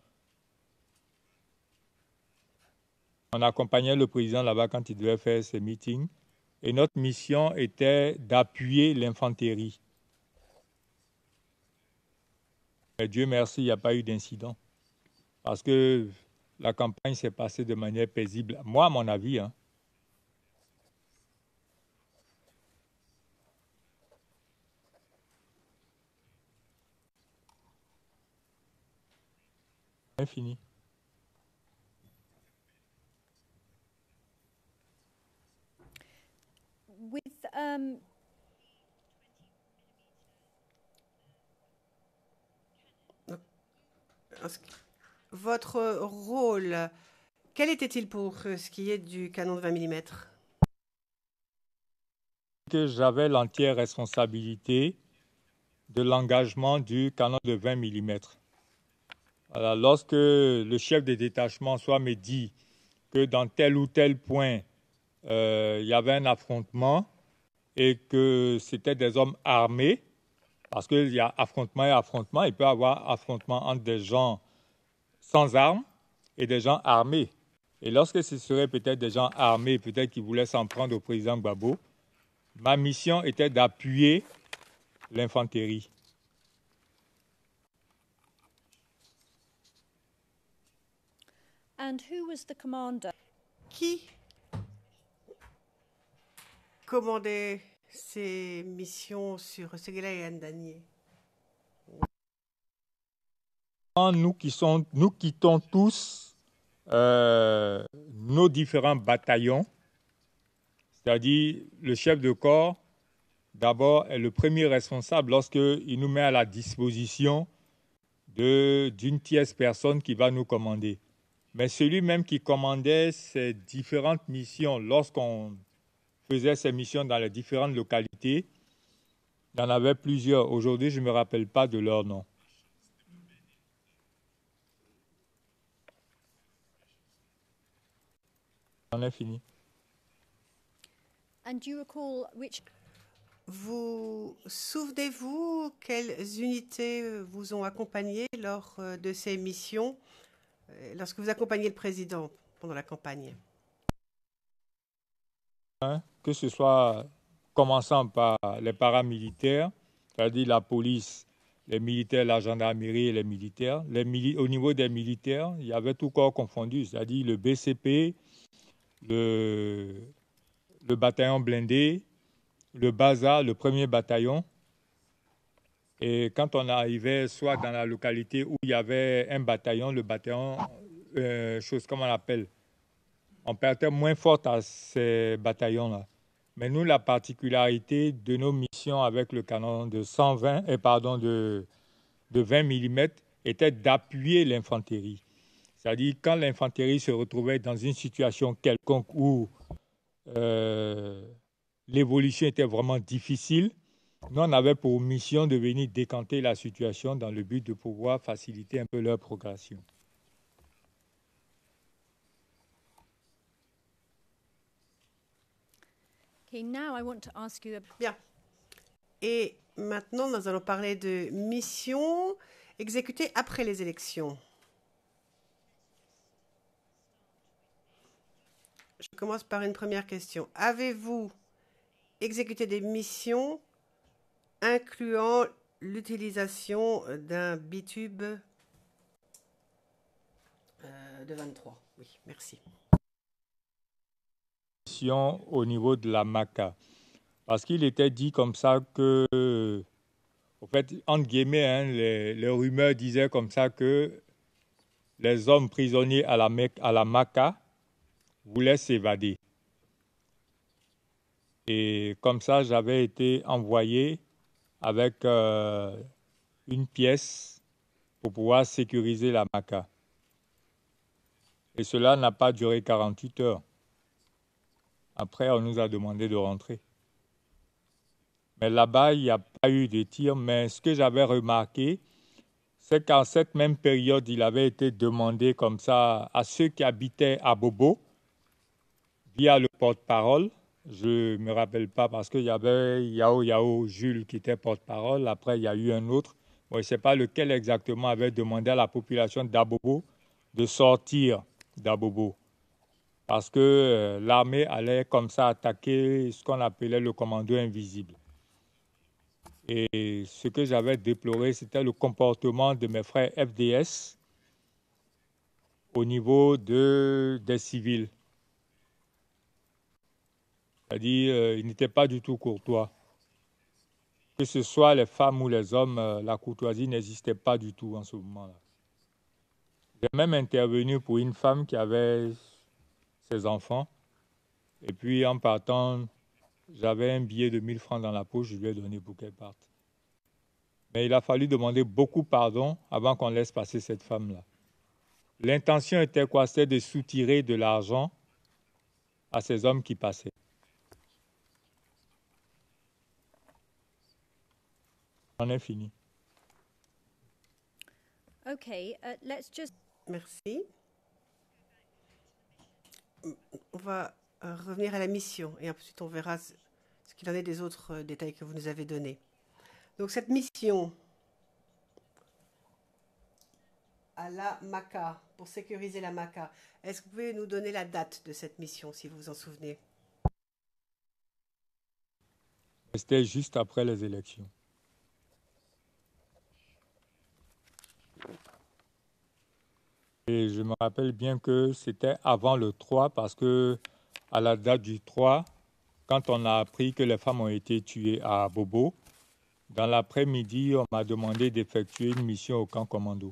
Speaker 3: On accompagnait le président là-bas quand il devait faire ses meetings. Et notre mission était d'appuyer l'infanterie. Mais Dieu merci, il n'y a pas eu d'incident. Parce que la campagne s'est passée de manière paisible. Moi, à mon avis, hein. Fini.
Speaker 4: with um,
Speaker 7: Votre rôle, quel était-il pour euh, ce qui est du canon de vingt millimètres?
Speaker 3: Que j'avais l'entière responsabilité de l'engagement du canon de vingt millimètres. Alors, lorsque le chef de détachement soit me dit que dans tel ou tel point, euh, il y avait un affrontement et que c'était des hommes armés, parce qu'il y a affrontement et affrontement, il peut y avoir affrontement entre des gens sans armes et des gens armés. Et lorsque ce serait peut-être des gens armés, peut-être qui voulaient s'en prendre au président Gbagbo, ma mission était d'appuyer l'infanterie.
Speaker 4: and who was the commander?
Speaker 7: Qui commandait ces missions sur Séguéla et Andanié?
Speaker 3: Nous, qui sont, nous quittons tous euh, nos différents bataillons, c'est-à-dire le chef de corps, d'abord, est le premier responsable lorsqu'il nous met à la disposition de, d'une tierce personne qui va nous commander. Mais celui-même qui commandait ces différentes missions, lorsqu'on faisait ces missions dans les différentes localités, il y en avait plusieurs. Aujourd'hui, je ne me rappelle pas de leur nom. On est fini.
Speaker 4: And do you recall which
Speaker 7: Vous souvenez-vous quelles unités vous ont accompagné lors euh, de ces missions, euh, lorsque vous accompagnez le président pendant la campagne?
Speaker 3: Hein, que ce soit commençant par les paramilitaires, c'est-à-dire la police, les militaires, la gendarmerie et les militaires. Les mili- au niveau des militaires, il y avait tout corps confondu, c'est-à-dire le B C P, le, le bataillon blindé, le BASA, le premier bataillon. Et quand on arrivait soit dans la localité où il y avait un bataillon, le bataillon, euh, chose comme on l'appelle, on perdait moins forte à ces bataillons-là. Mais nous, la particularité de nos missions avec le canon de cent vingt, et pardon, de, de vingt millimètres était d'appuyer l'infanterie. C'est-à-dire quand l'infanterie se retrouvait dans une situation quelconque où euh, l'évolution était vraiment difficile, nous, on avait pour mission de venir décanter la situation dans le but de pouvoir faciliter un peu leur progression.
Speaker 4: Okay, now I want to ask you about
Speaker 7: Bien. Et maintenant, nous allons parler de missions exécutées après les élections. Je commence par une première question. Avez-vous exécuté des missions incluant l'utilisation d'un bitube euh, de vingt-trois? Oui, merci.
Speaker 3: Au niveau de la Maca. Parce qu'il était dit comme ça que, en fait, entre guillemets, hein, les, les rumeurs disaient comme ça que les hommes prisonniers à la, Mec, à la Maca voulaient s'évader. Et comme ça, j'avais été envoyé avec euh, une pièce pour pouvoir sécuriser la Maca. Et cela n'a pas duré quarante-huit heures. Après, on nous a demandé de rentrer. Mais là-bas, il n'y a pas eu de tir. Mais ce que j'avais remarqué, c'est qu'en cette même période, il avait été demandé comme ça à ceux qui habitaient à Bobo, via le porte-parole. Je ne me rappelle pas parce qu'il y avait Yao Yao Jules qui était porte-parole. Après, il y a eu un autre. Bon, je ne sais pas lequel exactement avait demandé à la population d'Abobo de sortir d'Abobo. Parce que euh, l'armée allait comme ça attaquer ce qu'on appelait le commando invisible. Et ce que j'avais déploré, c'était le comportement de mes frères F D S au niveau de, des civils. C'est-à-dire, euh, ils n'étaient pas du tout courtois. Que ce soit les femmes ou les hommes, euh, la courtoisie n'existait pas du tout en ce moment-là. J'ai même intervenu pour une femme qui avait ses enfants. Et puis, en partant, j'avais un billet de mille francs dans la poche, je lui ai donné pour qu'elle parte. Mais il a fallu demander beaucoup pardon avant qu'on laisse passer cette femme-là. L'intention était quoi? C'était de soutirer de l'argent à ces hommes qui passaient. On est fini.
Speaker 4: Okay, uh, let's just
Speaker 7: Merci. On va euh, revenir à la mission et ensuite on verra ce ce qu'il en est des autres euh, détails que vous nous avez donnés. Donc cette mission à la Maca, pour sécuriser la Maca, est-ce que vous pouvez nous donner la date de cette mission, si vous vous en souvenez?
Speaker 3: C'était juste après les élections. Et je me rappelle bien que c'était avant le trois parce que à la date du trois, quand on a appris que les femmes ont été tuées à Bobo, dans l'après-midi, on m'a demandé d'effectuer une mission au camp commando.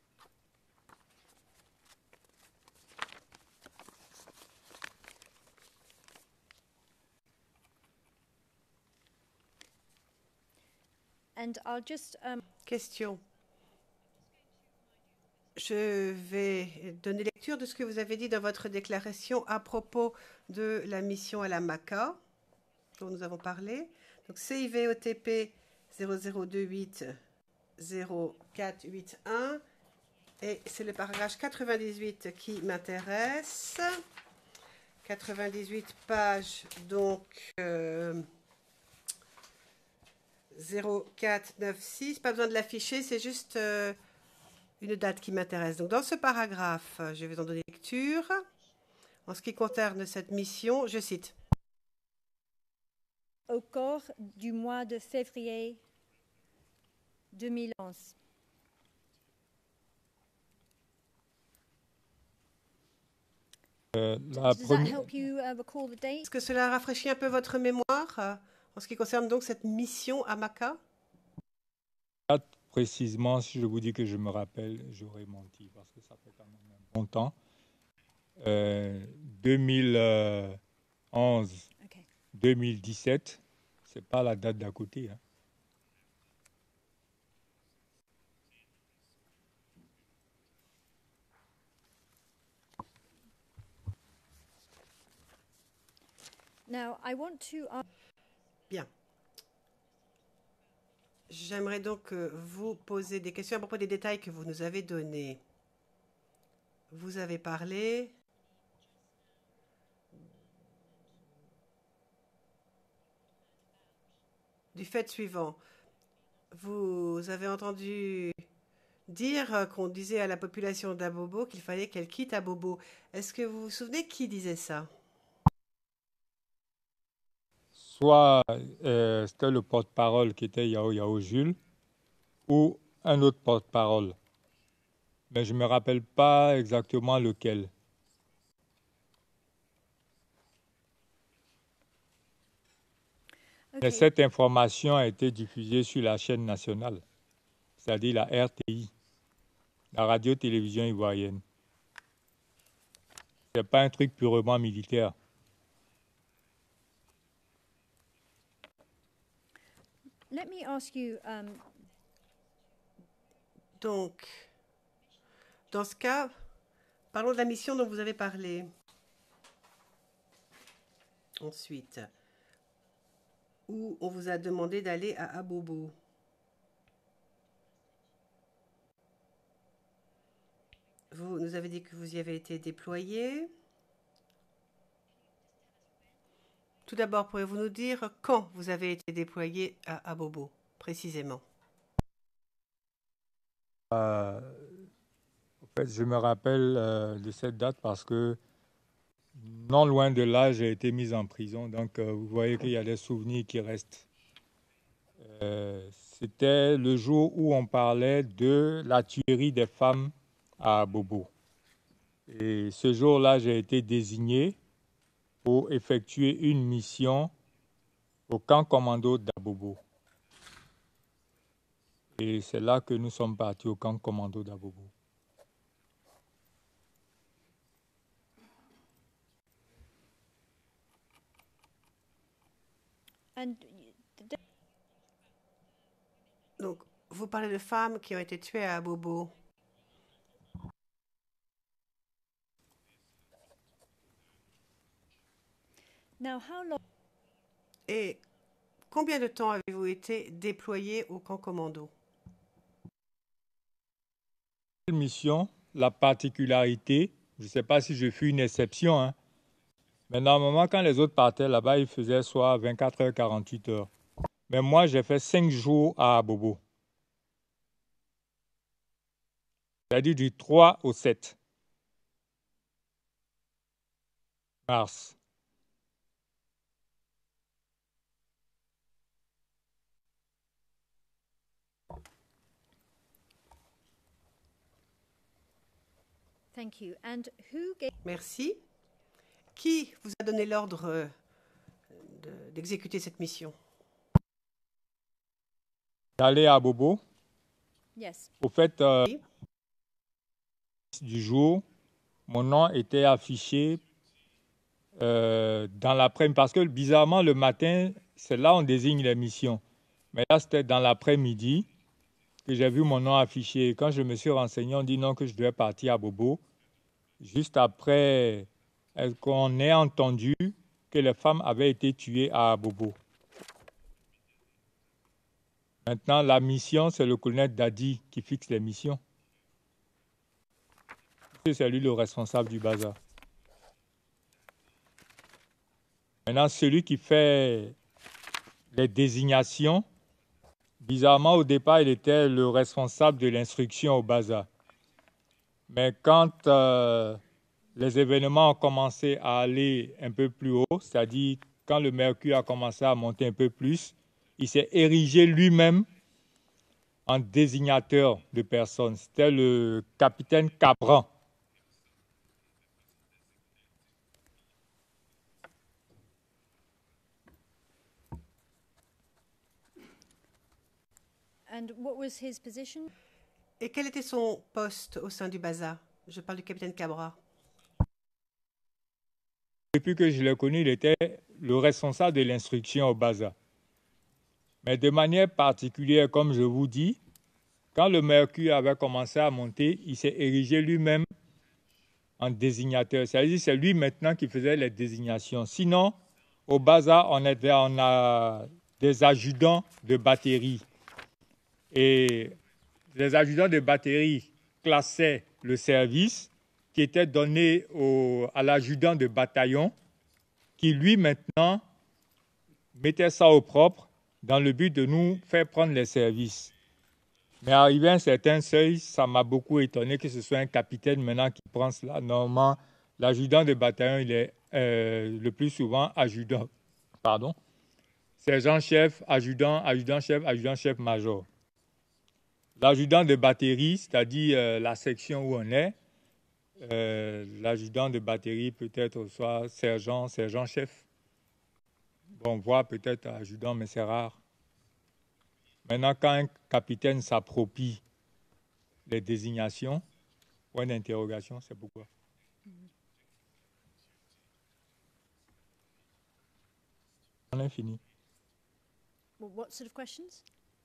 Speaker 4: and I'll just um,
Speaker 7: Question. Je vais donner lecture de ce que vous avez dit dans votre déclaration à propos de la mission à la Maca, dont nous avons parlé. Donc C I V O T P zéro zéro deux huit zéro quatre huit un. Et c'est le paragraphe quatre-vingt-dix-huit qui m'intéresse. quatre-vingt-dix-huit pages, donc euh, zéro quatre neuf six. Pas besoin de l'afficher, c'est juste euh, une date qui m'intéresse. Donc dans ce paragraphe, je vais en donner lecture. En ce qui concerne cette mission, je cite.
Speaker 4: au cours du mois de février deux mille onze.
Speaker 3: Euh,
Speaker 4: D-
Speaker 3: la
Speaker 4: Does that
Speaker 3: premi-
Speaker 4: help you uh, recall the date?
Speaker 7: Est-ce que cela rafraîchit un peu votre mémoire euh, en ce qui concerne donc cette mission à Maca?
Speaker 3: date précisément, si je vous dis que je me rappelle, j'aurais menti parce que ça fait quand même un bon temps. Euh, deux mille onze,
Speaker 4: Okay.
Speaker 3: deux mille dix-sept, c'est pas la date d'à côté. Hein.
Speaker 4: Now, I want to ask
Speaker 7: Bien. J'aimerais donc euh, vous poser des questions à propos des détails que vous nous avez donnés. Vous avez parlé du fait suivant. Vous avez entendu dire euh, qu'on disait à la population d'Abobo qu'il fallait qu'elle quitte Abobo. Est-ce que vous vous souvenez qui disait ça?
Speaker 3: Soit euh, c'était le porte-parole qui était Yao Yao Jules ou un autre porte-parole. Mais je ne me rappelle pas exactement lequel. Mais
Speaker 4: okay.
Speaker 3: cette information a été diffusée sur la chaîne nationale, c'est-à-dire la R T I, la radio-télévision ivoirienne. Ce n'est pas un truc purement militaire.
Speaker 4: Let me ask you, um,
Speaker 7: Donc, dans ce cas, parlons de la mission dont vous avez parlé. Ensuite, où on vous a demandé d'aller à Abobo. Vous nous avez dit que vous y avez été déployé. Tout d'abord, pouvez-vous nous dire quand vous avez été déployé à Abobo, précisément?
Speaker 3: Euh, en fait, je me rappelle euh, de cette date parce que non loin de là, j'ai été mis en prison. Donc, euh, vous voyez qu'il y a des souvenirs qui restent. Euh, c'était le jour où on parlait de la tuerie des femmes à Bobo. Et ce jour-là, j'ai été désigné pour effectuer une mission au camp commando d'Abobo. Et c'est là que nous sommes partis au camp commando d'Abobo.
Speaker 4: And
Speaker 7: Donc, vous parlez de femmes qui ont été tuées à Abobo.
Speaker 4: now, how long?
Speaker 7: Et combien de temps avez-vous été déployé au camp commando?
Speaker 3: Mission, la particularité, je ne sais pas si je fus une exception, hein, mais normalement, quand les autres partaient là-bas, ils faisaient soit vingt-quatre heures, quarante-huit heures. Mais moi, j'ai fait cinq jours à Abobo. C'est-à-dire du trois au sept mars.
Speaker 4: Thank you. And who gave?
Speaker 7: Merci. Qui vous a donné l'ordre euh, de- d'exécuter cette mission?
Speaker 3: D'aller à Abobo,
Speaker 4: Yes.
Speaker 3: au fait, euh,
Speaker 7: Oui.
Speaker 3: du jour, mon nom était affiché euh, dans l'après-midi, parce que bizarrement, le matin, c'est là où on désigne les missions. Mais là, c'était dans l'après-midi que j'ai vu mon nom affiché. Quand je me suis renseigné, on dit non, que je devais partir à Bobo. Juste après euh, qu'on ait entendu que les femmes avaient été tuées à Bobo. Maintenant, la mission, c'est le colonel Dadi qui fixe les missions. C'est lui le responsable du bazar. Maintenant, celui qui fait les désignations, bizarrement, au départ, il était le responsable de l'instruction au bazar. Mais quand euh, les événements ont commencé à aller un peu plus haut, c'est-à-dire quand le mercure a commencé à monter un peu plus, il s'est érigé lui-même en désignateur de personnes. C'était le capitaine Cabran.
Speaker 4: And what was his position?
Speaker 7: Et quel était son poste au sein du bazar? Je parle du capitaine Cabra.
Speaker 3: Depuis que je l'ai connu, il était le responsable de l'instruction au bazar. Mais de manière particulière, comme je vous dis, quand le mercure avait commencé à monter, il s'est érigé lui-même en désignateur. C'est-à-dire que c'est lui maintenant qui faisait les désignations. Sinon, au bazar, on, était, on a des adjudants de batterie. Et les adjudants de batterie classaient le service qui était donné au, à l'adjudant de bataillon, qui lui maintenant mettait ça au propre dans le but de nous faire prendre les services. Mais arrivé à un certain seuil, ça m'a beaucoup étonné que ce soit un capitaine maintenant qui prend cela. Normalement, l'adjudant de bataillon, il est euh, le plus souvent adjudant, pardon, sergent-chef, adjudant, adjudant-chef, adjudant-chef major. L'adjudant de batterie, c'est-à-dire euh, la section où on est, euh, l'adjudant de batterie peut-être soit sergent, sergent-chef. Bon, voire peut-être adjudant, mais c'est rare. Maintenant, quand un capitaine s'approprie les désignations, point d'interrogation, c'est pourquoi. On est fini.
Speaker 4: Well, what sort of questions?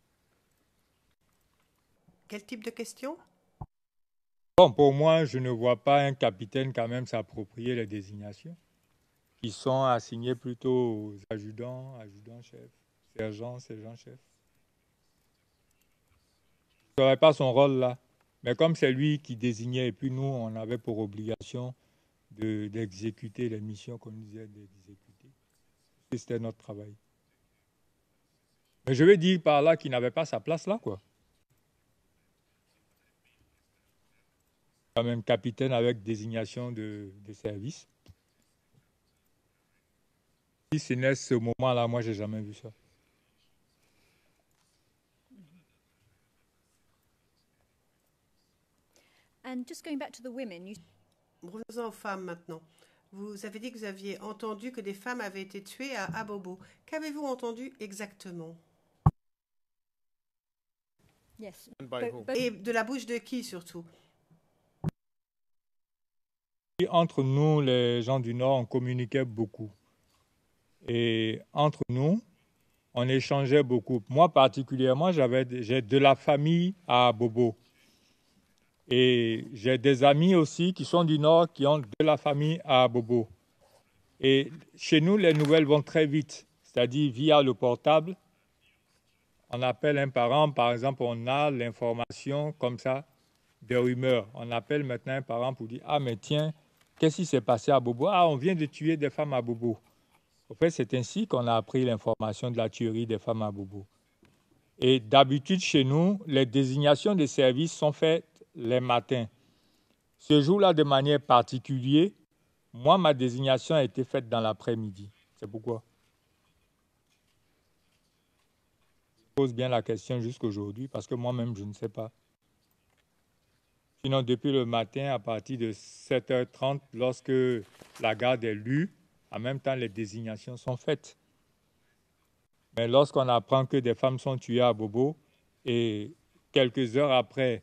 Speaker 7: Quel type de question?
Speaker 3: Bon, pour moi, je ne vois pas un capitaine quand même s'approprier les désignations qui sont assignées plutôt aux adjudants, adjudants-chefs, sergents, sergents-chefs. Ce n'aurait pas son rôle là. Mais comme c'est lui qui désignait et puis nous, on avait pour obligation de, d'exécuter les missions qu'on nous disait d'exécuter. Et c'était notre travail. Mais je veux dire par là qu'il n'avait pas sa place là, quoi. Quand même capitaine avec désignation de, de service. Si ce n'est ce moment-là, moi, j'ai jamais vu ça.
Speaker 4: And just going back to the women, you
Speaker 7: Revenons aux femmes maintenant. Vous avez dit que vous aviez entendu que des femmes avaient été tuées à Abobo. Qu'avez-vous entendu exactement?
Speaker 4: yes.
Speaker 5: And by
Speaker 4: But-
Speaker 5: whom?
Speaker 4: but-
Speaker 7: Et de la bouche de qui surtout?
Speaker 3: Et entre nous, les gens du Nord, on communiquait beaucoup. Et entre nous, on échangeait beaucoup. Moi, particulièrement, j'avais, j'ai de la famille à Bobo. Et j'ai des amis aussi qui sont du Nord, qui ont de la famille à Bobo. Et chez nous, les nouvelles vont très vite, c'est-à-dire via le portable. On appelle un parent, par exemple, on a l'information comme ça, des rumeurs. On appelle maintenant un parent pour dire « Ah, mais tiens, qu'est-ce qui s'est passé à Bobo? Ah, on vient de tuer des femmes à Bobo. » En fait, c'est ainsi qu'on a appris l'information de la tuerie des femmes à Bobo. Et d'habitude, chez nous, les désignations des services sont faites les matins. Ce jour-là, de manière particulière, moi, ma désignation a été faite dans l'après-midi. C'est pourquoi. Je pose bien la question jusqu'aujourd'hui parce que moi-même, je ne sais pas. Sinon, depuis le matin, à partir de sept heures trente, lorsque la garde est lue, en même temps, les désignations sont faites. Mais lorsqu'on apprend que des femmes sont tuées à Bobo, et quelques heures après,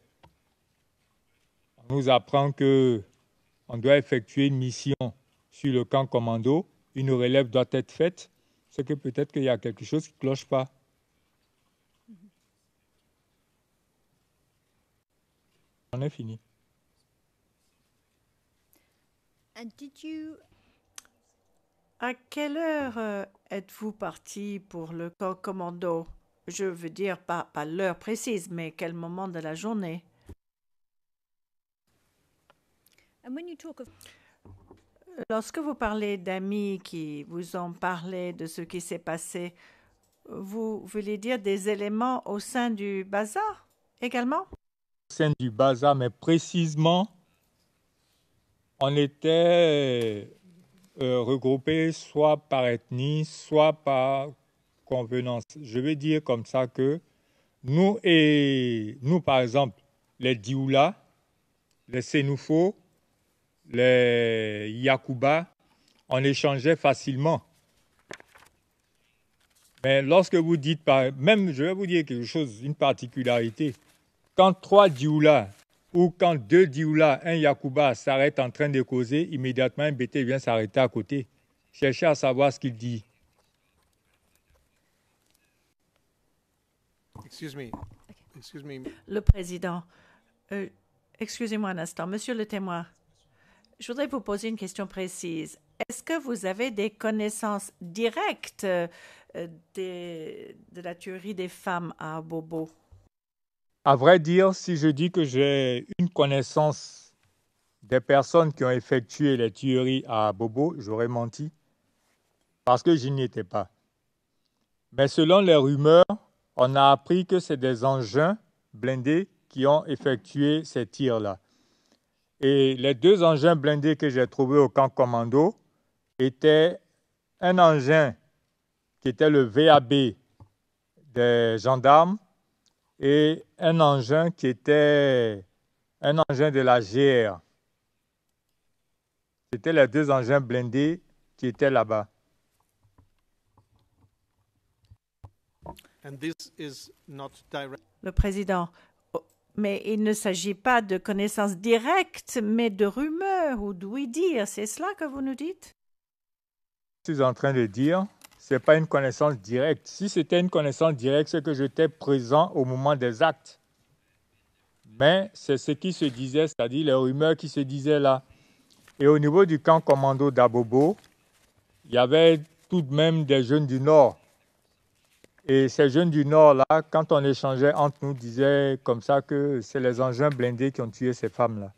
Speaker 3: on nous apprend qu'on doit effectuer une mission sur le camp commando, une relève doit être faite, c'est que peut-être qu'il y a quelque chose qui ne cloche pas. On est fini.
Speaker 4: And did you
Speaker 5: À quelle heure euh, êtes-vous parti pour le camp commando? Je veux dire, pas, pas l'heure précise, mais quel moment de la journée?
Speaker 4: and when you talk of
Speaker 5: Lorsque vous parlez d'amis qui vous ont parlé de ce qui s'est passé, vous voulez dire des éléments au sein du bazar également?
Speaker 3: Au sein du bazar, mais précisément, on était euh, regroupés soit par ethnie, soit par convenance. Je veux dire comme ça que nous, et nous par exemple, les Dioula, les Sénoufo, les Yakuba, on échangeait facilement. Mais lorsque vous dites, par, même je vais vous dire quelque chose, une particularité, quand trois Dioula ou quand deux Dioula, un Yakuba s'arrêtent en train de causer, immédiatement un B T vient s'arrêter à côté, chercher à savoir ce qu'il dit.
Speaker 5: Excuse me. Excuse me. Le président, euh, excusez-moi un instant, monsieur le témoin, je voudrais vous poser une question précise. Est-ce que vous avez des connaissances directes euh, des, de la tuerie des femmes à Bobo?
Speaker 3: À vrai dire, si je dis que j'ai une connaissance des personnes qui ont effectué les tueries à Bobo, j'aurais menti, parce que je n'y étais pas. Mais selon les rumeurs, on a appris que c'est des engins blindés qui ont effectué ces tirs-là. Et les deux engins blindés que j'ai trouvés au camp commando étaient un engin qui était le V A B des gendarmes et un engin qui était un engin de la G R. C'était les deux engins blindés qui étaient là-bas.
Speaker 8: And this is not direct.
Speaker 5: Le président, oh, mais il ne s'agit pas de connaissances directes, mais de rumeurs ou d'ouï-dire. C'est cela que vous nous dites?
Speaker 3: Je suis en train de dire, ce n'est pas une connaissance directe. Si c'était une connaissance directe, c'est que j'étais présent au moment des actes. Mais c'est ce qui se disait, c'est-à-dire les rumeurs qui se disaient là. Et au niveau du camp commando d'Abobo, il y avait tout de même des jeunes du Nord. Et ces jeunes du Nord-là, quand on échangeait entre nous, disaient comme ça que c'est les engins blindés qui ont tué ces femmes-là.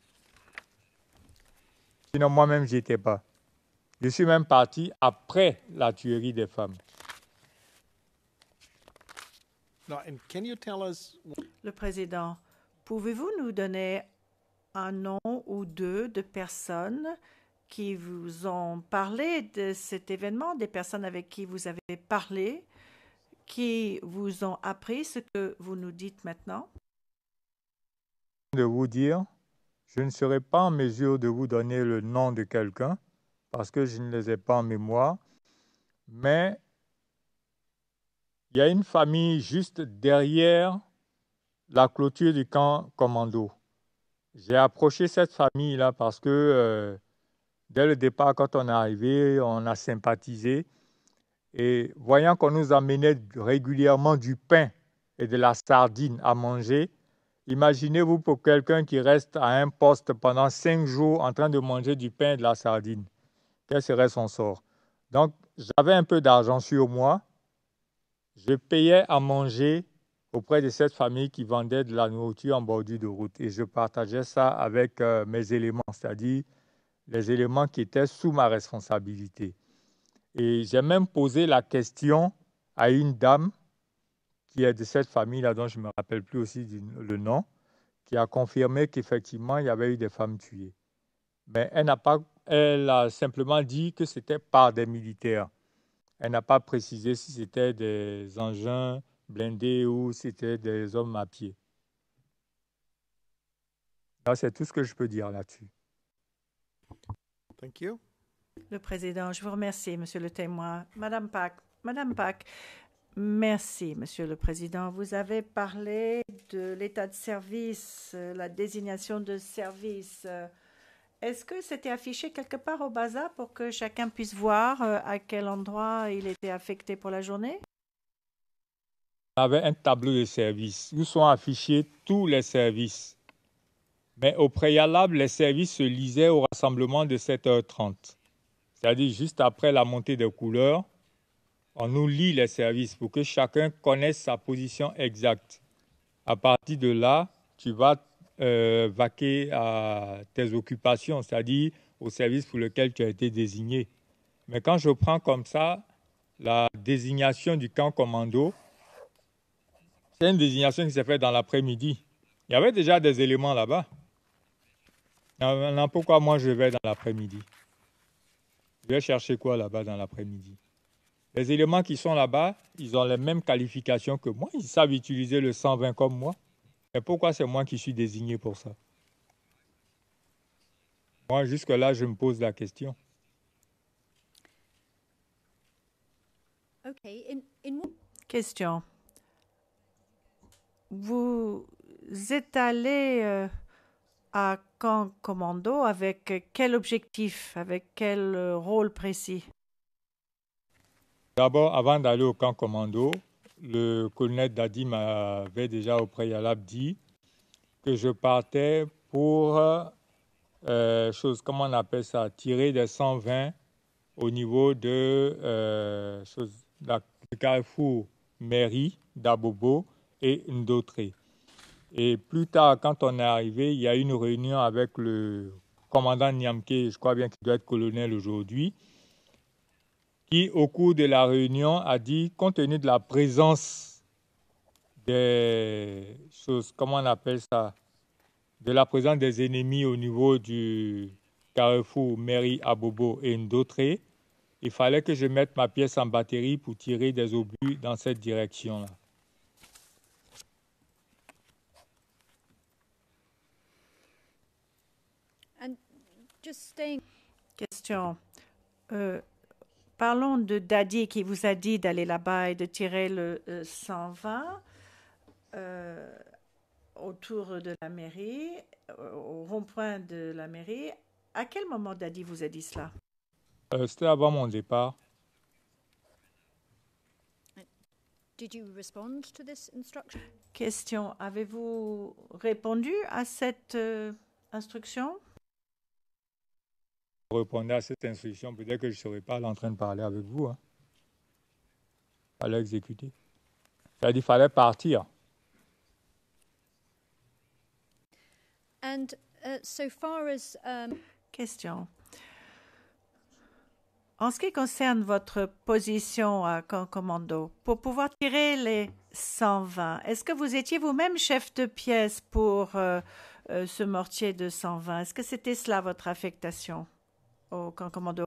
Speaker 3: Sinon, moi-même, j'y étais pas. Je suis même parti après la tuerie des femmes.
Speaker 8: Now, and can you tell us?
Speaker 5: Le président, pouvez-vous nous donner un nom ou deux de personnes qui vous ont parlé de cet événement, des personnes avec qui vous avez parlé, qui vous ont appris ce que vous nous dites maintenant?
Speaker 3: De vous dire, je ne serai pas en mesure de vous donner le nom de quelqu'un parce que je ne les ai pas en mémoire, mais il y a une famille juste derrière la clôture du camp commando. J'ai approché cette famille-là parce que euh, dès le départ, quand on est arrivé, on a sympathisé. Et voyant qu'on nous amenait régulièrement du pain et de la sardine à manger, imaginez-vous pour quelqu'un qui reste à un poste pendant cinq jours en train de manger du pain et de la sardine. Quel serait son sort? Donc, j'avais un peu d'argent sur moi. Je payais à manger auprès de cette famille qui vendait de la nourriture en bordure de route. Et je partageais ça avec euh, mes éléments, c'est-à-dire les éléments qui étaient sous ma responsabilité. Et j'ai même posé la question à une dame qui est de cette famille-là, dont je ne me rappelle plus aussi du, le nom, qui a confirmé qu'effectivement, il y avait eu des femmes tuées. Mais elle n'a pas, elle a simplement dit que c'était par des militaires. Elle n'a pas précisé si c'était des engins blindés ou si c'était des hommes à pied. Là, c'est tout ce que je peux dire là-dessus.
Speaker 8: Thank you.
Speaker 5: Le président, je vous remercie, monsieur le témoin. Madame Pack, Madame Pack, merci, monsieur le président. Vous avez parlé de l'état de service, euh, la désignation de service. Euh, Est-ce que c'était affiché quelque part au bazar pour que chacun puisse voir euh, à quel endroit il était affecté pour la journée?
Speaker 3: On avait un tableau de service où sont affichés tous les services. Mais au préalable, les services se lisaient au rassemblement de sept heures trente. C'est-à-dire juste après la montée des couleurs, on nous lit les services pour que chacun connaisse sa position exacte. À partir de là, tu vas euh, vaquer à tes occupations, c'est-à-dire au service pour lequel tu as été désigné. Mais quand je prends comme ça la désignation du camp commando, c'est une désignation qui s'est faite dans l'après-midi. Il y avait déjà des éléments là-bas. Maintenant, pourquoi moi je vais dans l'après-midi? Je vais chercher quoi là-bas dans l'après-midi? Les éléments qui sont là-bas, ils ont les mêmes qualifications que moi. Ils savent utiliser le cent vingt comme moi. Mais pourquoi c'est moi qui suis désigné pour ça? Moi, jusque-là, je me pose la question.
Speaker 4: Okay. In, in what
Speaker 5: Question. Vous êtes allé euh, à camp commando avec quel objectif, avec quel euh, rôle précis?
Speaker 3: D'abord, avant d'aller au camp commando, le colonel Dadi m'avait déjà au préalable dit que je partais pour, euh, chose, comment on appelle ça, tirer des cent vingt au niveau de, euh, chose, la, du carrefour mairie d'Abobo et Ndotré. Et plus tard, quand on est arrivé, il y a eu une réunion avec le commandant Niamke, je crois bien qu'il doit être colonel aujourd'hui, qui, au cours de la réunion, a dit, compte tenu de la présence des choses, comment on appelle ça, de la présence des ennemis au niveau du carrefour Mairie Abobo et Ndotré, il fallait que je mette ma pièce en batterie pour tirer des obus dans cette direction-là.
Speaker 4: and just staying
Speaker 5: Question. Euh, parlons de Dadi qui vous a dit d'aller là-bas et de tirer le euh, cent vingt euh, autour de la mairie, euh, au rond-point de la mairie. À quel moment Dadi vous a dit cela?
Speaker 3: Euh, C'était avant mon départ.
Speaker 4: Did you respond to this instruction?
Speaker 5: Question. Avez-vous répondu à cette euh, instruction?
Speaker 3: Je répondais à cette instruction, peut-être que je ne serais pas là en train de parler avec vous. Hein. Il fallait exécuter. C'est-à-dire qu'il fallait partir.
Speaker 4: And uh, so far as um,
Speaker 5: Question. En ce qui concerne votre position à camp commando, pour pouvoir tirer les cent vingt, est-ce que vous étiez vous-même chef de pièce pour euh, euh, ce mortier de cent vingt? Est-ce que c'était cela votre affectation au camp commando?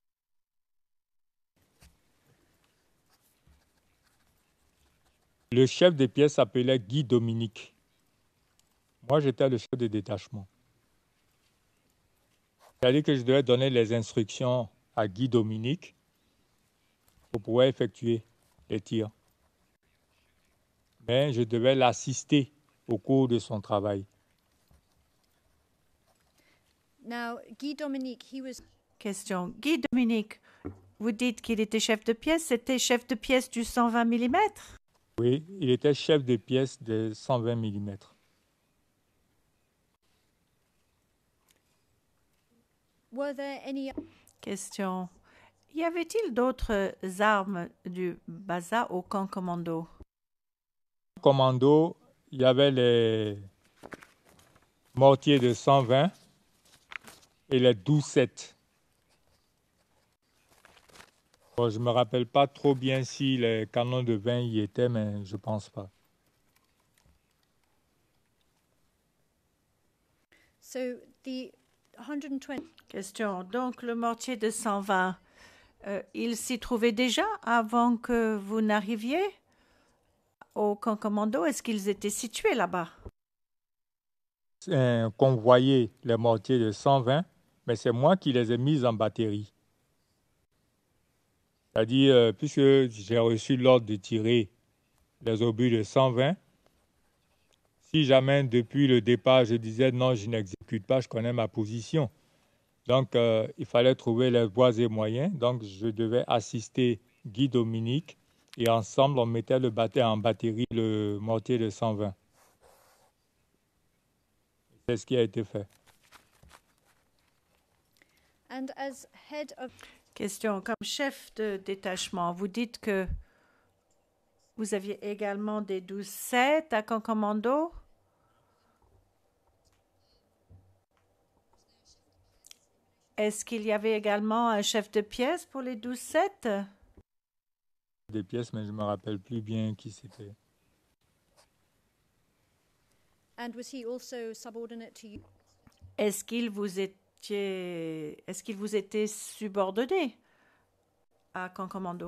Speaker 3: Le chef de pièce s'appelait Guy Dominique. Moi, j'étais le chef de détachement. C'est-à-dire que je devais donner les instructions à Guy Dominique pour pouvoir effectuer les tirs. Mais je devais l'assister au cours de son travail.
Speaker 4: now, Guy Dominique, he was
Speaker 5: Question. Guy Dominique, vous dites qu'il était chef de pièce. C'était chef de pièce du cent vingt millimètres?
Speaker 3: Oui, il était chef de pièce de cent vingt millimètres.
Speaker 4: Were there any
Speaker 5: Question. Y avait-il d'autres armes du Basa au camp commando?
Speaker 3: Commando, il y avait les mortiers de cent vingt et les douze sept. Bon, je ne me rappelle pas trop bien si les canons de vingt y étaient, mais je ne pense pas.
Speaker 4: so the one hundred twenty
Speaker 5: Question. Donc, le mortier de cent vingt, euh, il s'y trouvait déjà avant que vous n'arriviez au camp commando? Est-ce qu'ils étaient situés là-bas?
Speaker 3: Euh, convoyer les mortiers de cent vingt, mais c'est moi qui les ai mis en batterie. C'est-à-dire, euh, puisque j'ai reçu l'ordre de tirer les obus de cent vingt, si jamais depuis le départ je disais non, je n'exécute pas, je connais ma position. Donc, euh, il fallait trouver les voies et moyens. Donc, je devais assister Guy Dominique et ensemble, on mettait le batte- en batterie le mortier de cent vingt. C'est ce qui a été fait.
Speaker 4: and as head of
Speaker 5: Question. Comme chef de détachement, vous dites que vous aviez également des douze sept à camp commando? Est-ce qu'il y avait également un chef de pièce pour les douze sept?
Speaker 3: Des pièces, mais je ne me rappelle plus bien qui c'était.
Speaker 4: and was he also subordinate to you?
Speaker 5: Est-ce qu'il vous était, est-ce qu'il vous était subordonné à camp commando?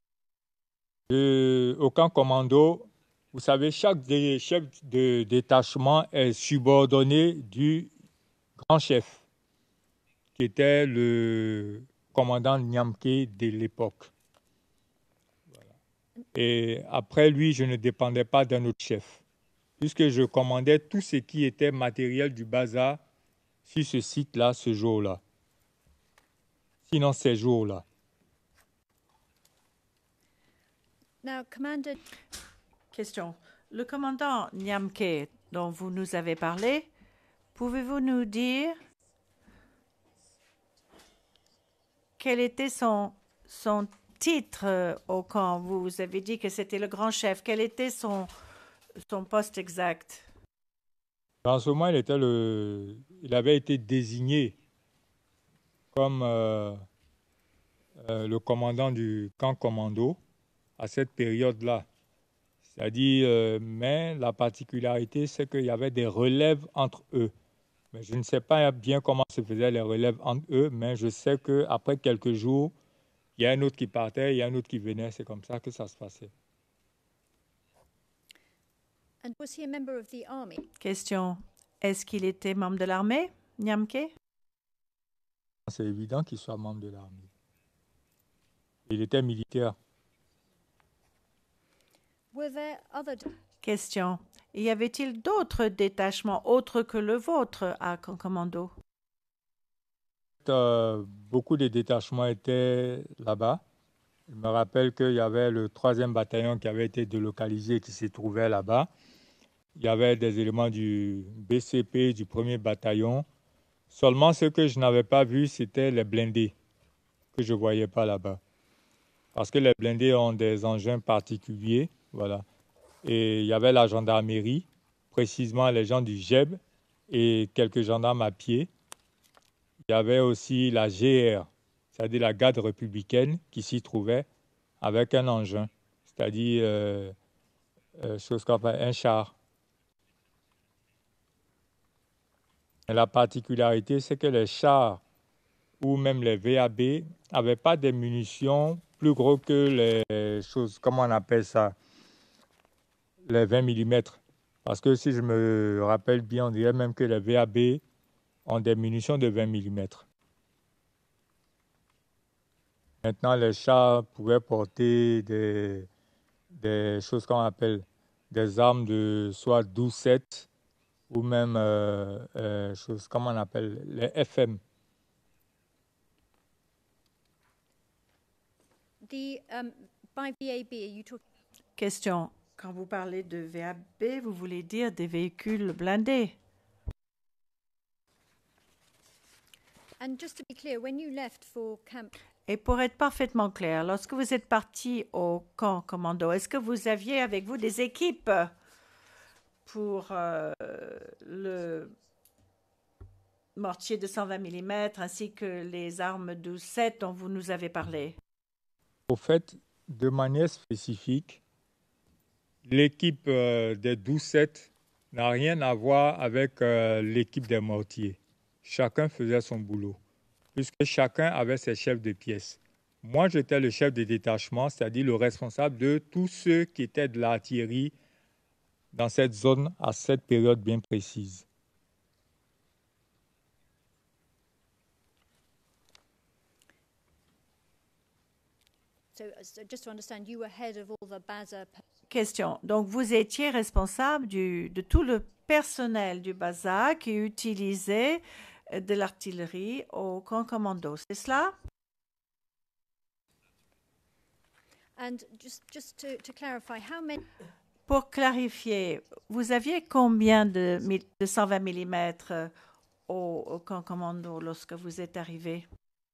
Speaker 3: De- au camp commando, vous savez, chaque dé- chef de détachement est subordonné du grand chef, qui était le commandant Nyamke de l'époque. Voilà. Et après lui, je ne dépendais pas d'un autre chef, puisque je commandais tout ce qui était matériel du bazar sur ce site-là, ce jour-là. Sinon, ces jours-là.
Speaker 4: Now, Commander,
Speaker 5: Question. Le commandant Nyamke dont vous nous avez parlé, pouvez-vous nous dire quel était son, son titre euh, au camp? Vous avez dit que c'était le grand chef. Quel était son, son poste exact?
Speaker 3: En ce moment, il, était le, il avait été désigné comme euh, euh, le commandant du camp commando à cette période-là. C'est-à-dire, euh, mais la particularité, c'est qu'il y avait des relèves entre eux. Mais je ne sais pas bien comment se faisaient les relèves entre eux, mais je sais qu'après quelques jours, il y a un autre qui partait, il y a un autre qui venait. C'est comme ça que ça se passait.
Speaker 4: and was he a member of the army?
Speaker 5: Question. Est-ce qu'il était membre de l'armée, Nyamke?
Speaker 3: C'est évident qu'il soit membre de l'armée. Il était militaire.
Speaker 4: Were there other d-
Speaker 5: Question. Y avait-il d'autres détachements autres que le vôtre à camp commando?
Speaker 3: Euh, beaucoup de détachements étaient là-bas. Je me rappelle qu'il y avait le troisième bataillon qui avait été délocalisé, qui se trouvait là-bas. Il y avait des éléments du B C P, du premier bataillon. Seulement ce que je n'avais pas vu, c'était les blindés, que je ne voyais pas là-bas. Parce que les blindés ont des engins particuliers, voilà. Et il y avait la gendarmerie, précisément les gens du G E B et quelques gendarmes à pied. Il y avait aussi la G R, c'est-à-dire la garde républicaine, qui s'y trouvait avec un engin, c'est-à-dire euh, euh, chose comme un char. Et la particularité, c'est que les chars ou même les V A B n'avaient pas des munitions plus gros que les choses, comment on appelle ça, les vingt millimètres. Parce que si je me rappelle bien, on dirait même que les V A B ont des munitions de vingt millimètres. Maintenant, les chars pouvaient porter des, des choses qu'on appelle des armes de soit douze sept ou même euh, euh, choses, comment on appelle, les F M.
Speaker 4: The, um, by V A B, are you talking?
Speaker 5: Question. Quand vous parlez de V A B, vous voulez dire des véhicules blindés?
Speaker 4: And just to be clear, when you left for camp,
Speaker 5: Et pour être parfaitement clair, lorsque vous êtes parti au camp commando, est-ce que vous aviez avec vous des équipes pour euh, le mortier de cent vingt millimètres ainsi que les armes douze sept dont vous nous avez parlé?
Speaker 3: Au fait, de manière spécifique, l'équipe euh, des douze sept n'a rien à voir avec euh, l'équipe des mortiers. Chacun faisait son boulot, puisque chacun avait ses chefs de pièce. Moi, j'étais le chef de détachement, c'est-à-dire le responsable de tous ceux qui étaient de l'artillerie dans cette zone à cette période bien précise.
Speaker 4: so, so just to understand, you were head of all the Baza.
Speaker 5: Question. Donc, vous étiez responsable du, de tout le personnel du Baza qui utilisait de l'artillerie au camp commando. C'est cela?
Speaker 4: And just, just to, to clarify, how many?
Speaker 5: Pour clarifier, vous aviez combien de, de cent vingt millimètres au, au camp commando lorsque vous êtes arrivé?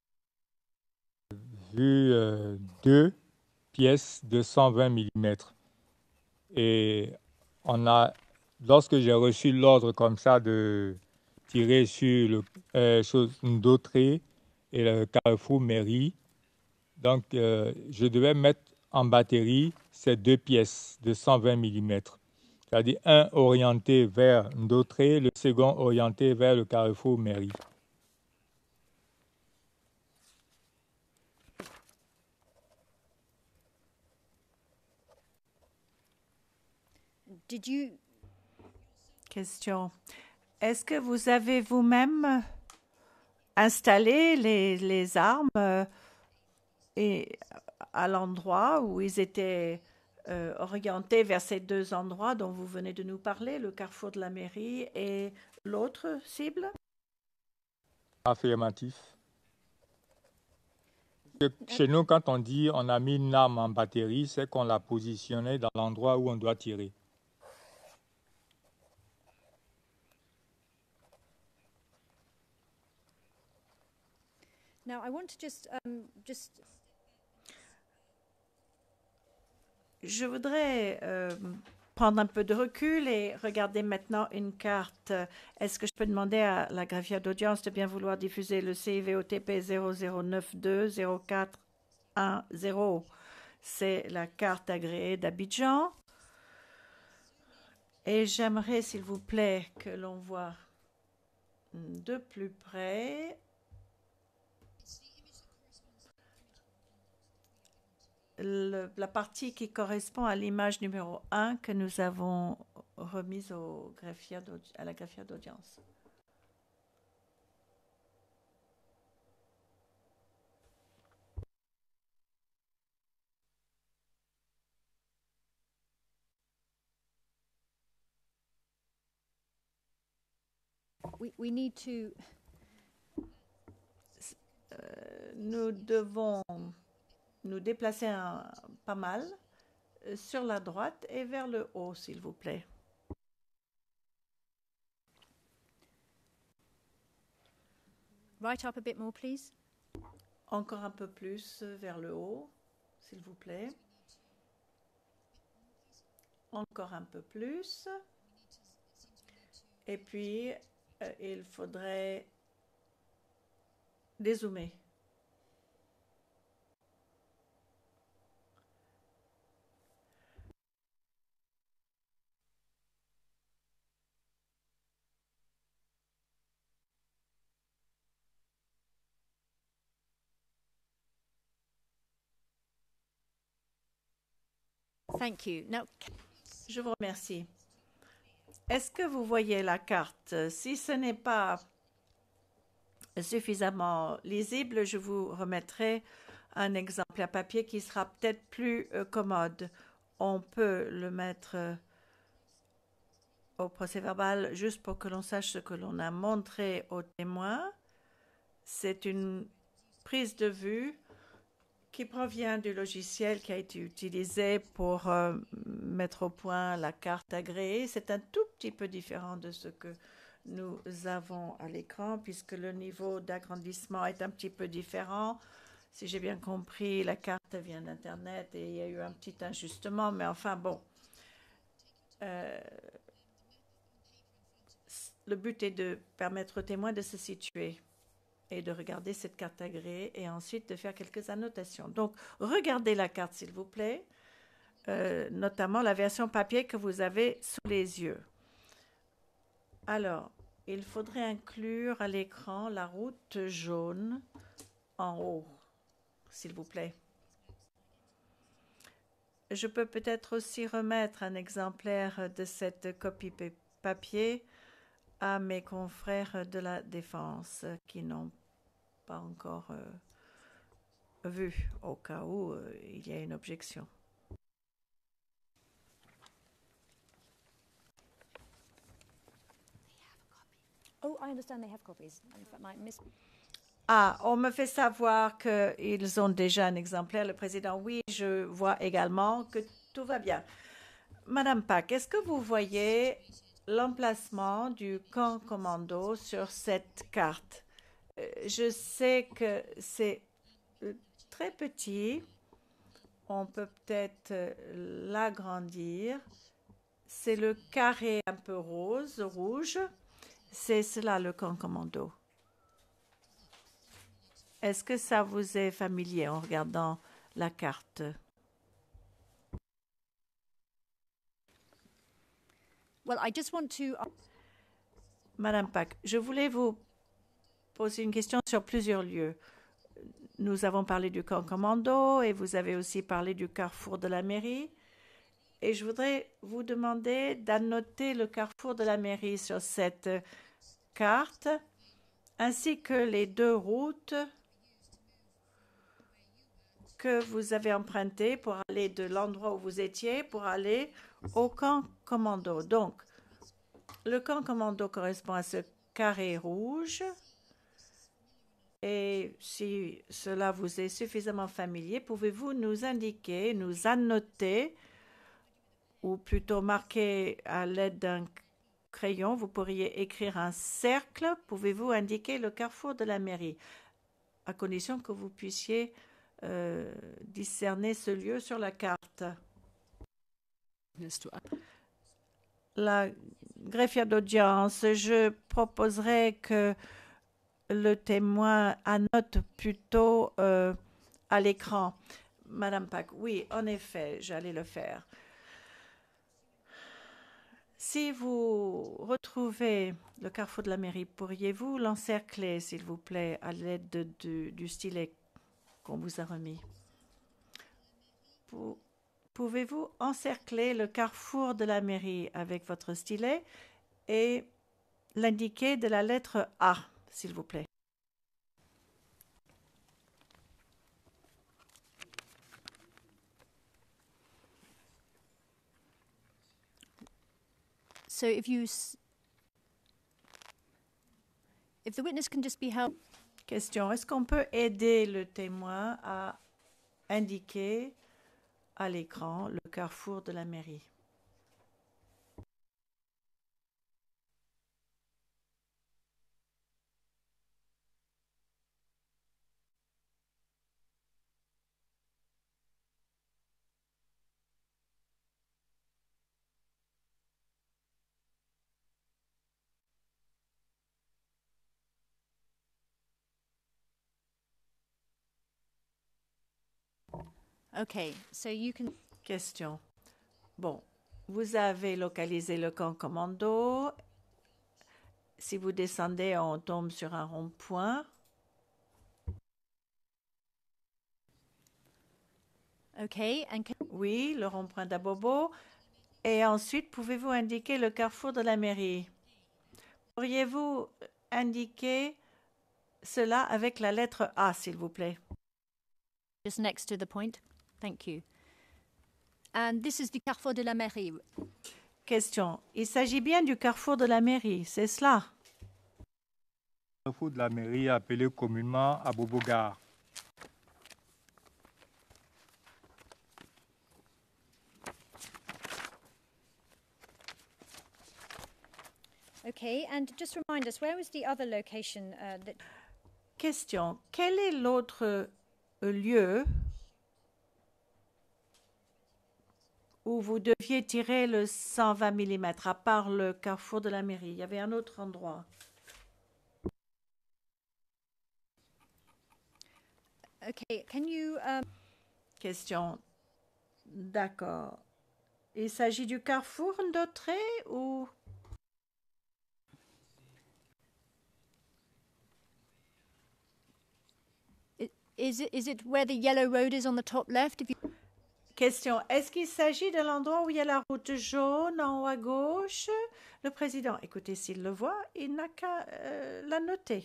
Speaker 3: Vu euh, deux pièces de cent vingt millimètres. Et on a, lorsque j'ai reçu l'ordre comme ça de tirer sur le euh, sur Ndautré et le carrefour Mairie, donc euh, je devais mettre en batterie ces deux pièces de cent vingt millimètres. C'est-à-dire un orienté vers Ndautré, le second orienté vers le carrefour Mairie.
Speaker 4: Did you?
Speaker 5: Question. Est-ce que vous avez vous-même installé les, les armes euh, et à l'endroit où ils étaient euh, orientés vers ces deux endroits dont vous venez de nous parler, le carrefour de la mairie et l'autre cible?
Speaker 3: Affirmatif. Chez nous, quand on dit on a mis une arme en batterie, c'est qu'on l'a positionnée dans l'endroit où on doit tirer.
Speaker 4: Now, I want to just, um, just.
Speaker 5: Je voudrais euh, prendre un peu de recul et regarder maintenant une carte. Est-ce que je peux demander à la greffière d'audience de bien vouloir diffuser le C I V O T P zéro zéro neuf deux zéro quatre un zéro? C'est la carte agréée d'Abidjan. Et j'aimerais, s'il vous plaît, que l'on voit de plus près Le, la partie qui correspond à l'image numéro un que nous avons remise au greffier à la greffière d'audience.
Speaker 4: We, we need to.
Speaker 5: Euh, nous devons nous déplacer un, pas mal euh, sur la droite et vers le haut, s'il vous plaît.
Speaker 4: Right up a bit more, please.
Speaker 5: Encore un peu plus vers le haut, s'il vous plaît. Encore un peu plus. Et puis, euh, il faudrait dézoomer.
Speaker 4: Thank you. Now,
Speaker 5: je vous remercie. Est-ce que vous voyez la carte? Si ce n'est pas suffisamment lisible, je vous remettrai un exemple à papier qui sera peut-être plus euh, commode. On peut le mettre euh, au procès-verbal juste pour que l'on sache ce que l'on a montré aux témoins. C'est une prise de vue qui qui provient du logiciel qui a été utilisé pour euh, mettre au point la carte agréée. C'est un tout petit peu différent de ce que nous avons à l'écran, puisque le niveau d'agrandissement est un petit peu différent. Si j'ai bien compris, la carte vient d'Internet et il y a eu un petit ajustement, mais enfin bon. Euh, le but est de permettre aux témoins de se situer et de regarder cette carte agréée et ensuite de faire quelques annotations. Donc, regardez la carte, s'il vous plaît, euh, notamment la version papier que vous avez sous les yeux. Alors, il faudrait inclure à l'écran la route jaune en haut, s'il vous plaît. Je peux peut-être aussi remettre un exemplaire de cette copie papier à mes confrères de la Défense qui n'ont pas encore euh, vu, au cas où euh, il y a une objection.
Speaker 4: Oh, I understand they have copies. In fact, my miss
Speaker 5: Ah, on me fait savoir qu'ils ont déjà un exemplaire. Le président, oui, je vois également que tout va bien. Madame Pack, est-ce que vous voyez l'emplacement du camp commando sur cette carte? Euh, je sais que c'est euh, très petit. On peut peut-être euh, l'agrandir. C'est le carré un peu rose, rouge. C'est cela le camp commando. Est-ce que ça vous est familier en regardant la carte?
Speaker 4: Well, I just want to.
Speaker 5: Madame Pack, je voulais vous poser une question sur plusieurs lieux. Nous avons parlé du camp commando et vous avez aussi parlé du carrefour de la mairie. Et je voudrais vous demander d'annoter le carrefour de la mairie sur cette carte, ainsi que les deux routes que vous avez empruntées pour aller de l'endroit où vous étiez pour aller au camp commando. Donc, le camp commando correspond à ce carré rouge. Et si cela vous est suffisamment familier, pouvez-vous nous indiquer, nous annoter, ou plutôt marquer à l'aide d'un crayon, vous pourriez écrire un cercle. Pouvez-vous indiquer le carrefour de la mairie, à condition que vous puissiez euh, discerner ce lieu sur la carte. La greffière d'audience, je proposerais que le témoin annote plutôt euh, à l'écran. Madame Pack, oui, en effet, j'allais le faire. Si vous retrouvez le carrefour de la mairie, pourriez-vous l'encercler, s'il vous plaît, à l'aide de, de, du stylet qu'on vous a remis? Pour, pouvez-vous encercler le carrefour de la mairie avec votre stylet et l'indiquer de la lettre A, s'il vous plaît?
Speaker 4: So if you, if the witness can just be helped.
Speaker 5: Question, est-ce qu'on peut aider le témoin à indiquer à l'écran le carrefour de la mairie?
Speaker 4: Okay, so you can.
Speaker 5: Question. Bon, vous avez localisé le camp commando. Si vous descendez, on tombe sur un rond-point.
Speaker 4: Okay, and can...
Speaker 5: Oui, le rond-point d'Abobo. Et ensuite, pouvez-vous indiquer le carrefour de la mairie? Pourriez-vous indiquer cela avec la lettre A, s'il vous plaît?
Speaker 4: Just next to the point. Thank you. And this is the carrefour de la mairie.
Speaker 5: Question. Il s'agit bien du carrefour de la mairie, c'est cela?
Speaker 3: Le carrefour de la mairie appelé communément Abobo Gare.
Speaker 4: Okay, and just remind us, where was the other location uh, that...
Speaker 5: Question. Quel est l'autre euh, lieu où vous deviez tirer le cent vingt millimètres, à part le carrefour de la mairie? Il y avait un autre endroit.
Speaker 4: Okay, can you... Um...
Speaker 5: Question. D'accord. Il s'agit du carrefour Ndautré ou...
Speaker 4: Is it, is it where the yellow road is on the top left? If you...
Speaker 5: Question. Est-ce qu'il s'agit de l'endroit où il y a la route jaune en haut à gauche? Le président, écoutez, s'il le voit, il n'a qu'à euh, la noter.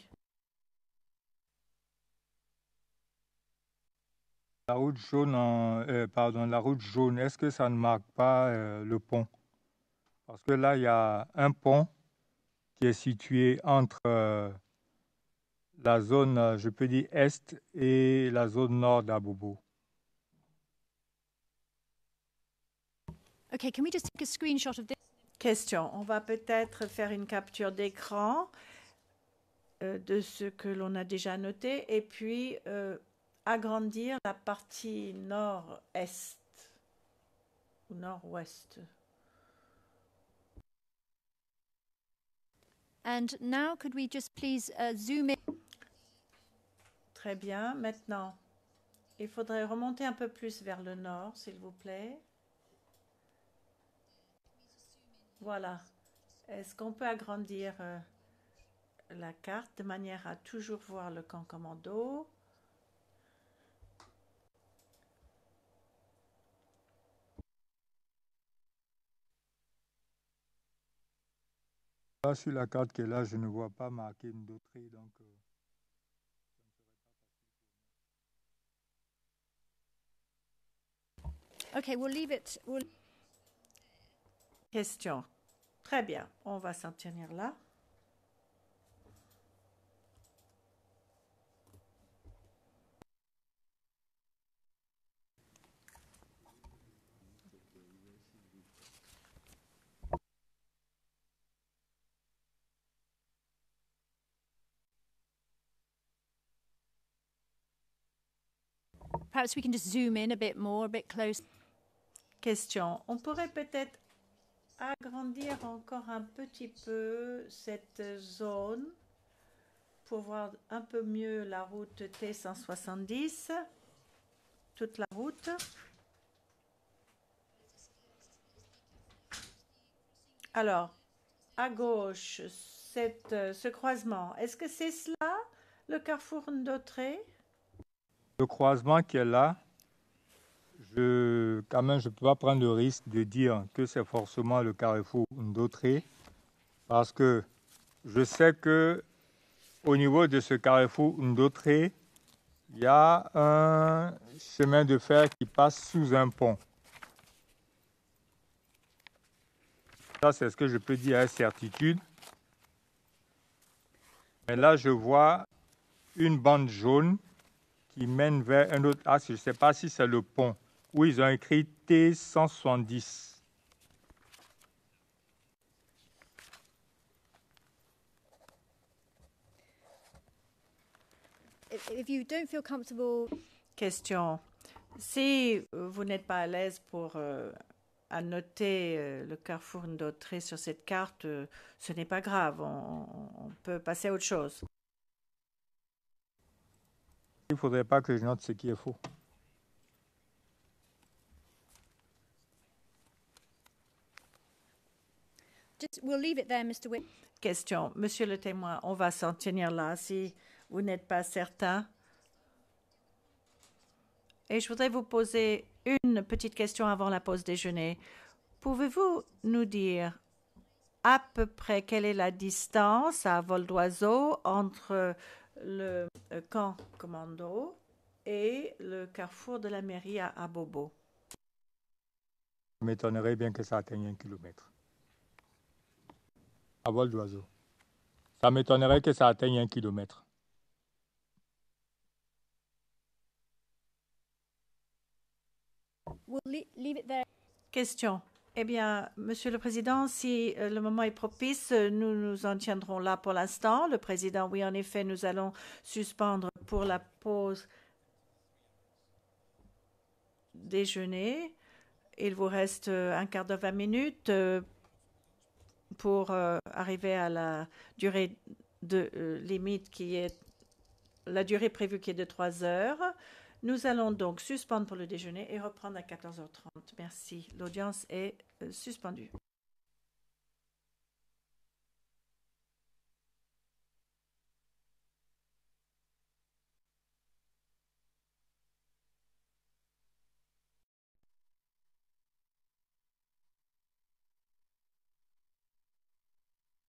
Speaker 3: La route jaune, en, euh, pardon, la route jaune, est-ce que ça ne marque pas euh, le pont? Parce que là, il y a un pont qui est situé entre euh, la zone, je peux dire, est et la zone nord d'Abobo.
Speaker 4: Okay, can we just take a screenshot of this?
Speaker 5: Question. On va peut-être faire une capture d'écran euh, de ce que l'on a déjà noté et puis euh, agrandir la partie nord-est ou nord-ouest.
Speaker 4: And now could we just please uh, zoom in?
Speaker 5: Très bien. Maintenant, il faudrait remonter un peu plus vers le nord, s'il vous plaît. Voilà. Est-ce qu'on peut agrandir euh, la carte de manière à toujours voir le camp commando?
Speaker 3: Là, sur la carte qui est là, je ne vois pas marqué Ndautré, donc... Euh...
Speaker 4: Okay, we'll leave it. We'll...
Speaker 5: Question. Très bien. On va s'en tenir là.
Speaker 4: Perhaps we can just zoom in a bit more, a bit closer.
Speaker 5: Question. On pourrait peut-être agrandir encore un petit peu cette zone pour voir un peu mieux la route T cent soixante-dix, toute la route. Alors, à gauche, cette, ce croisement, est-ce que c'est cela, le carrefour Ndautré?
Speaker 3: Le croisement qui est là, je, quand même, je ne peux pas prendre le risque de dire que c'est forcément le carrefour Ndautré, parce que je sais que au niveau de ce carrefour Ndautré, il y a un chemin de fer qui passe sous un pont. Ça, c'est ce que je peux dire avec certitude. Mais là, je vois une bande jaune qui mène vers un autre axe. Je ne sais pas si c'est le pont, où ils ont écrit T cent soixante-dix.
Speaker 4: If you don't feel comfortable...
Speaker 5: Question. Si vous n'êtes pas à l'aise pour euh, annoter euh, le carrefour Ndautré sur cette carte, euh, ce n'est pas grave. On, on peut passer à autre chose.
Speaker 3: Il ne faudrait pas que je note ce qui est faux.
Speaker 4: Just, we'll leave it there, Mister Witt.
Speaker 5: Question. Monsieur le témoin, on va s'en tenir là si vous n'êtes pas certain. Et je voudrais vous poser une petite question avant la pause déjeuner. Pouvez-vous nous dire à peu près quelle est la distance à vol d'oiseau entre le camp commando et le carrefour de la mairie à Abobo?
Speaker 3: Je m'étonnerais bien que ça atteigne un kilomètre. À vol d'oiseau. Ça m'étonnerait que ça atteigne un kilomètre.
Speaker 4: We'll leave it there.
Speaker 5: Question. Eh bien, Monsieur le Président, si euh, le moment est propice, euh, nous nous en tiendrons là pour l'instant. Le Président, oui, en effet, nous allons suspendre pour la pause déjeuner. Il vous reste euh, un quart d'heure, vingt minutes euh, pour euh, arriver à la durée de euh, limite qui est la durée prévue qui est de trois heures. Nous allons donc suspendre pour le déjeuner et reprendre à quatorze heures trente. Merci. L'audience est euh, suspendue.